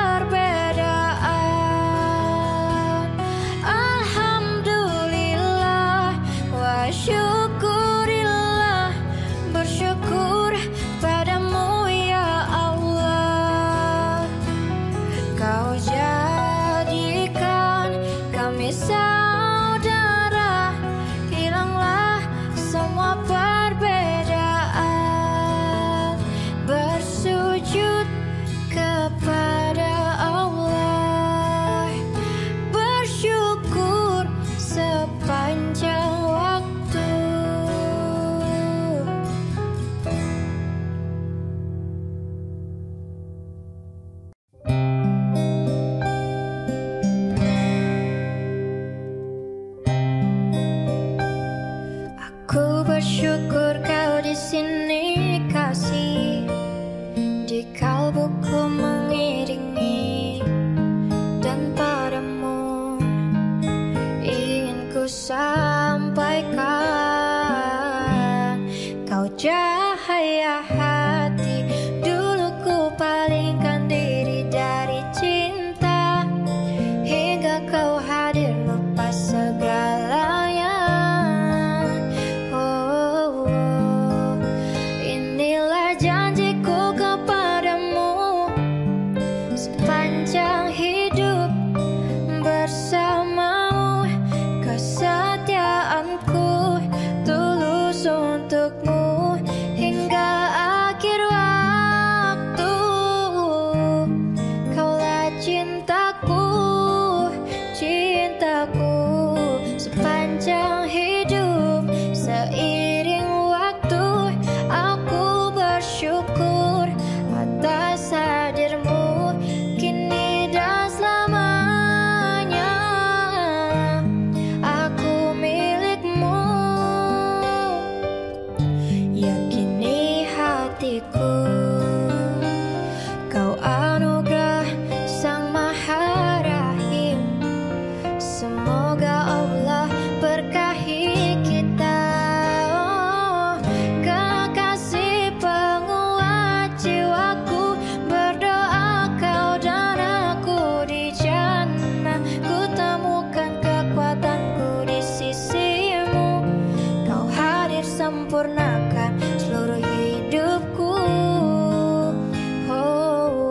S2: perbedaan. Alhamdulillah wa syukurillah, bersyukur padamu ya Allah. Kau jadikan kami saudara, 'Alhamdulillah kau cahaya hati. Dulu ku palingkan diri dari cinta, hingga kau hadir lepas segalanya. Oh, inilah janjiku kepadamu, sepanjang hidup bersamamu. Kesetiaanku tulus untukmu hingga akhir waktu. Kaulah cintaku, cintaku sepanjang hidup. Seiring waktu aku bersyukur atas hadirmu kini dan selamanya. Aku milikmu, yakini hatiku. Kau anugerah Sang Maha Rahim, semoga Allah berkahi kita. Oh, kekasih penguat jiwaku, berdoa kau dan aku di jannah. Ku temukan kekuatanku di sisimu, kau hadir sempurnakan seluruh hidupku. Oh,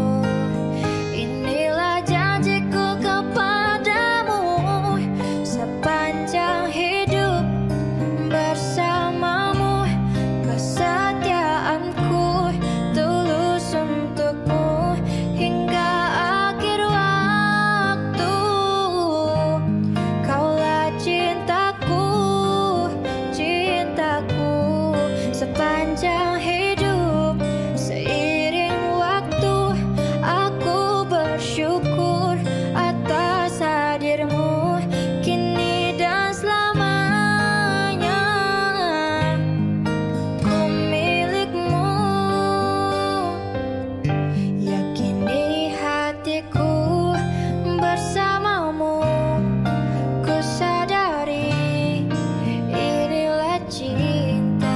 S2: inilah janjiku kepadamu, sepanjang hidup bersamamu. Kesetiaanku tulus untukmu hingga akhir waktu. Kaulah cintaku, cintaku sepanjang hidup. Seiring waktu aku bersyukur atas hadirmu kini dan selamanya. Ku milikmu, yakini hatiku bersamamu. Ku sadari inilah cinta,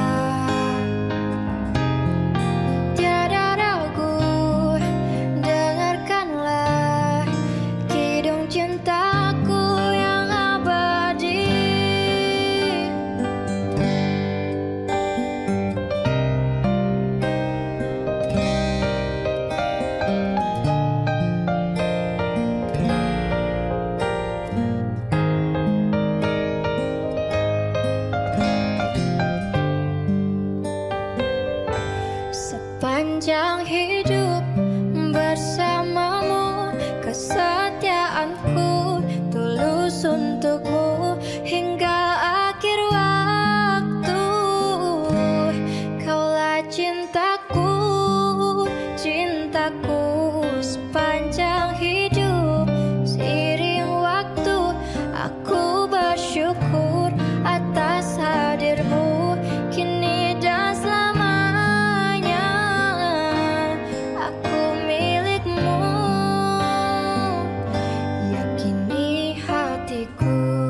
S2: tiada ragu, dengarkanlah kidung cintaku yang abadi. Sepanjang hidup bersamamu, kesetiaanku tulus untukmu hingga akhir waktu. Kaulah cintaku, cintaku sepanjang hidup. Seiring waktu aku bersyukur atas hadirmu kini dan selamanya. Aku milikmu, yakini hatiku.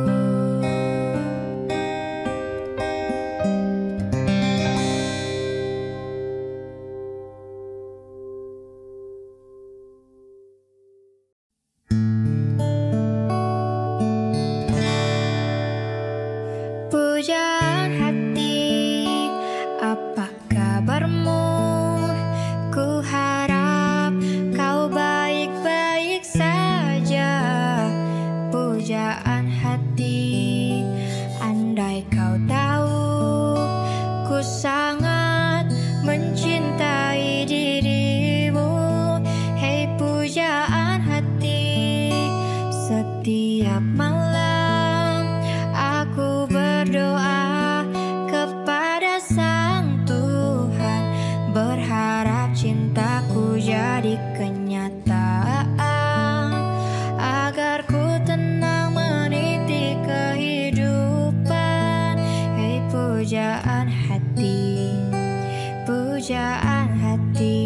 S2: Pujaan hati, apa kabarmu? Ku harap kau baik-baik saja. Pujaan hati, andai kau tahu ku sangat mencintai dirimu. Hei pujaan hati, setiap malam aku berdoa kepada Sang Tuhan, berharap cintaku jadi kenyataan, agar ku tenang meniti kehidupan. Hei pujaan hati, pujaan hati.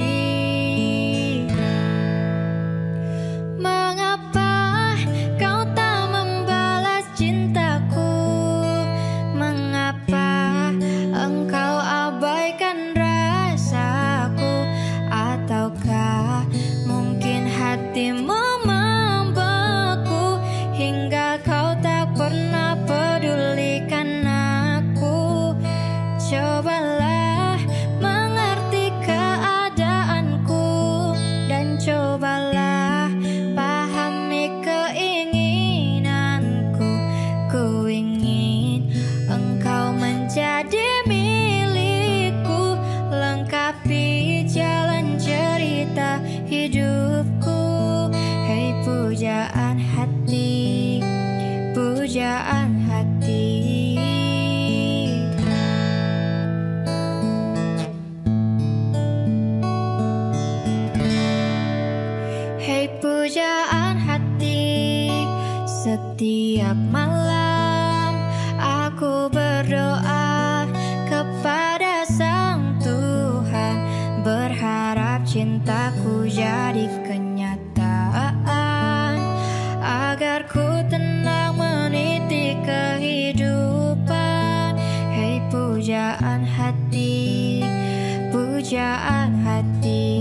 S2: Mengapa kau tak membalas cintaku? Mengapa engkau pujaan hati.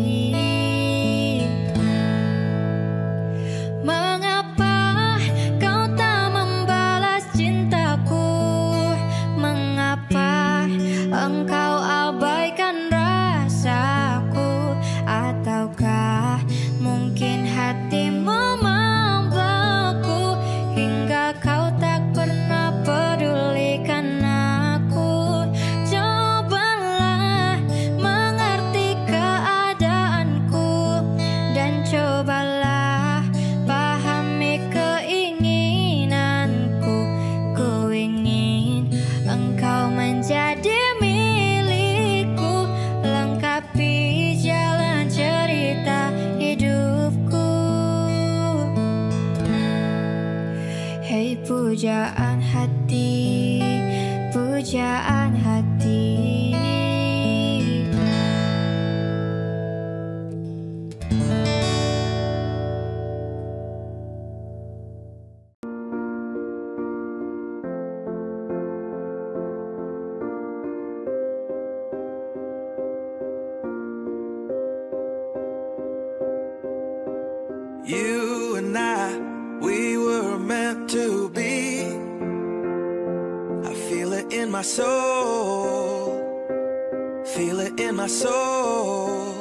S2: Mengapa kau tak membalas cintaku? Mengapa engkau abaikan rasaku? Ataukah mungkin hatimu membeku hingga kau tak pernah pedulikan aku? Cobalah mengerti keadaanku dan cobalah pahami keinginanku. Ku ingin engkau menjadi milikku, lengkapi jalan cerita hidupku. Hei pujaan hati, pujaan hati.
S3: You and I, we were meant to be. I feel it in my soul, feel it in my soul.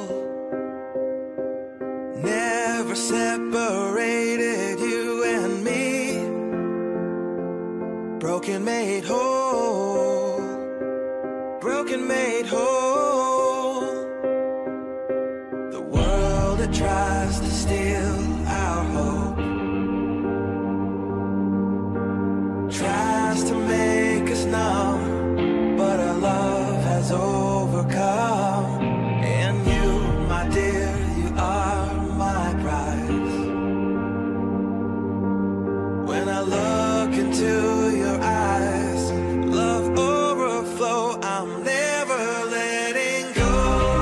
S3: Never separated, you and me. Broken made whole, broken made whole. The world that tries to steal our hope tries to make us numb, but our love has overcome. And you, my dear, you are my prize. When I look into your eyes, love overflow, I'm never letting go.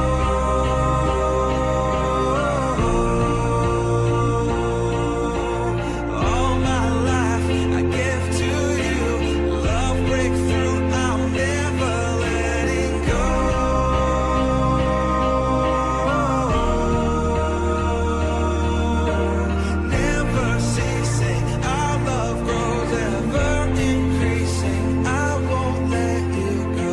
S3: All my life I give to you, love breakthrough, I'm never letting go. Never ceasing, our love grows ever increasing, I won't let you go.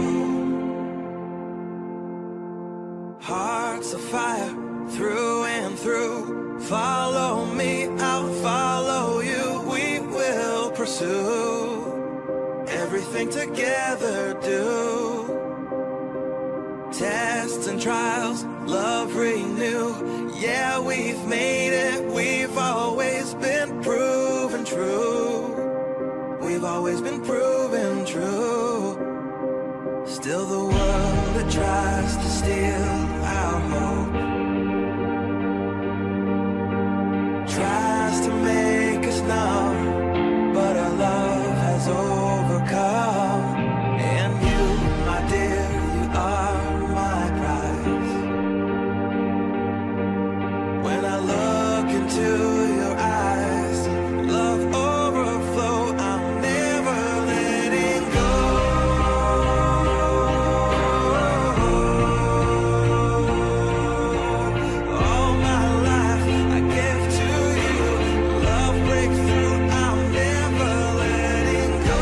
S3: Hearts of fire through and through, follow me, I'll follow you, we will pursue everything together, do tests and trials, love renew. Yeah, we've made it, we've always been proven true. We've always been proven true. Still the world that tries to steal our hope tries to make us numb, but our love has overcome. And you, my dear, you are my prize. When I look into your eyes, love overflow, I'm never letting go. All my life I give to you, love breakthrough, I'm never letting go.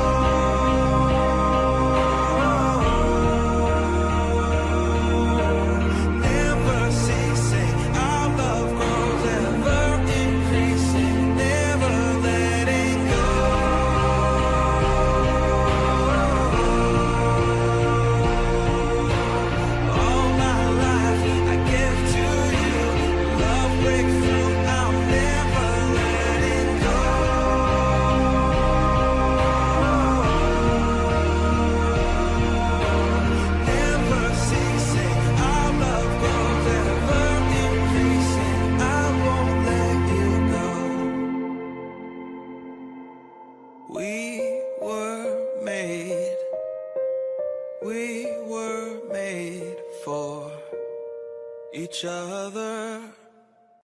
S3: Never ceasing, our love grows ever increasing, never letting go. All my life I give to you, love breakthrough, I'm never letting go. Never ceasing, our love grows ever increasing, I won't let you go. We were made for each other.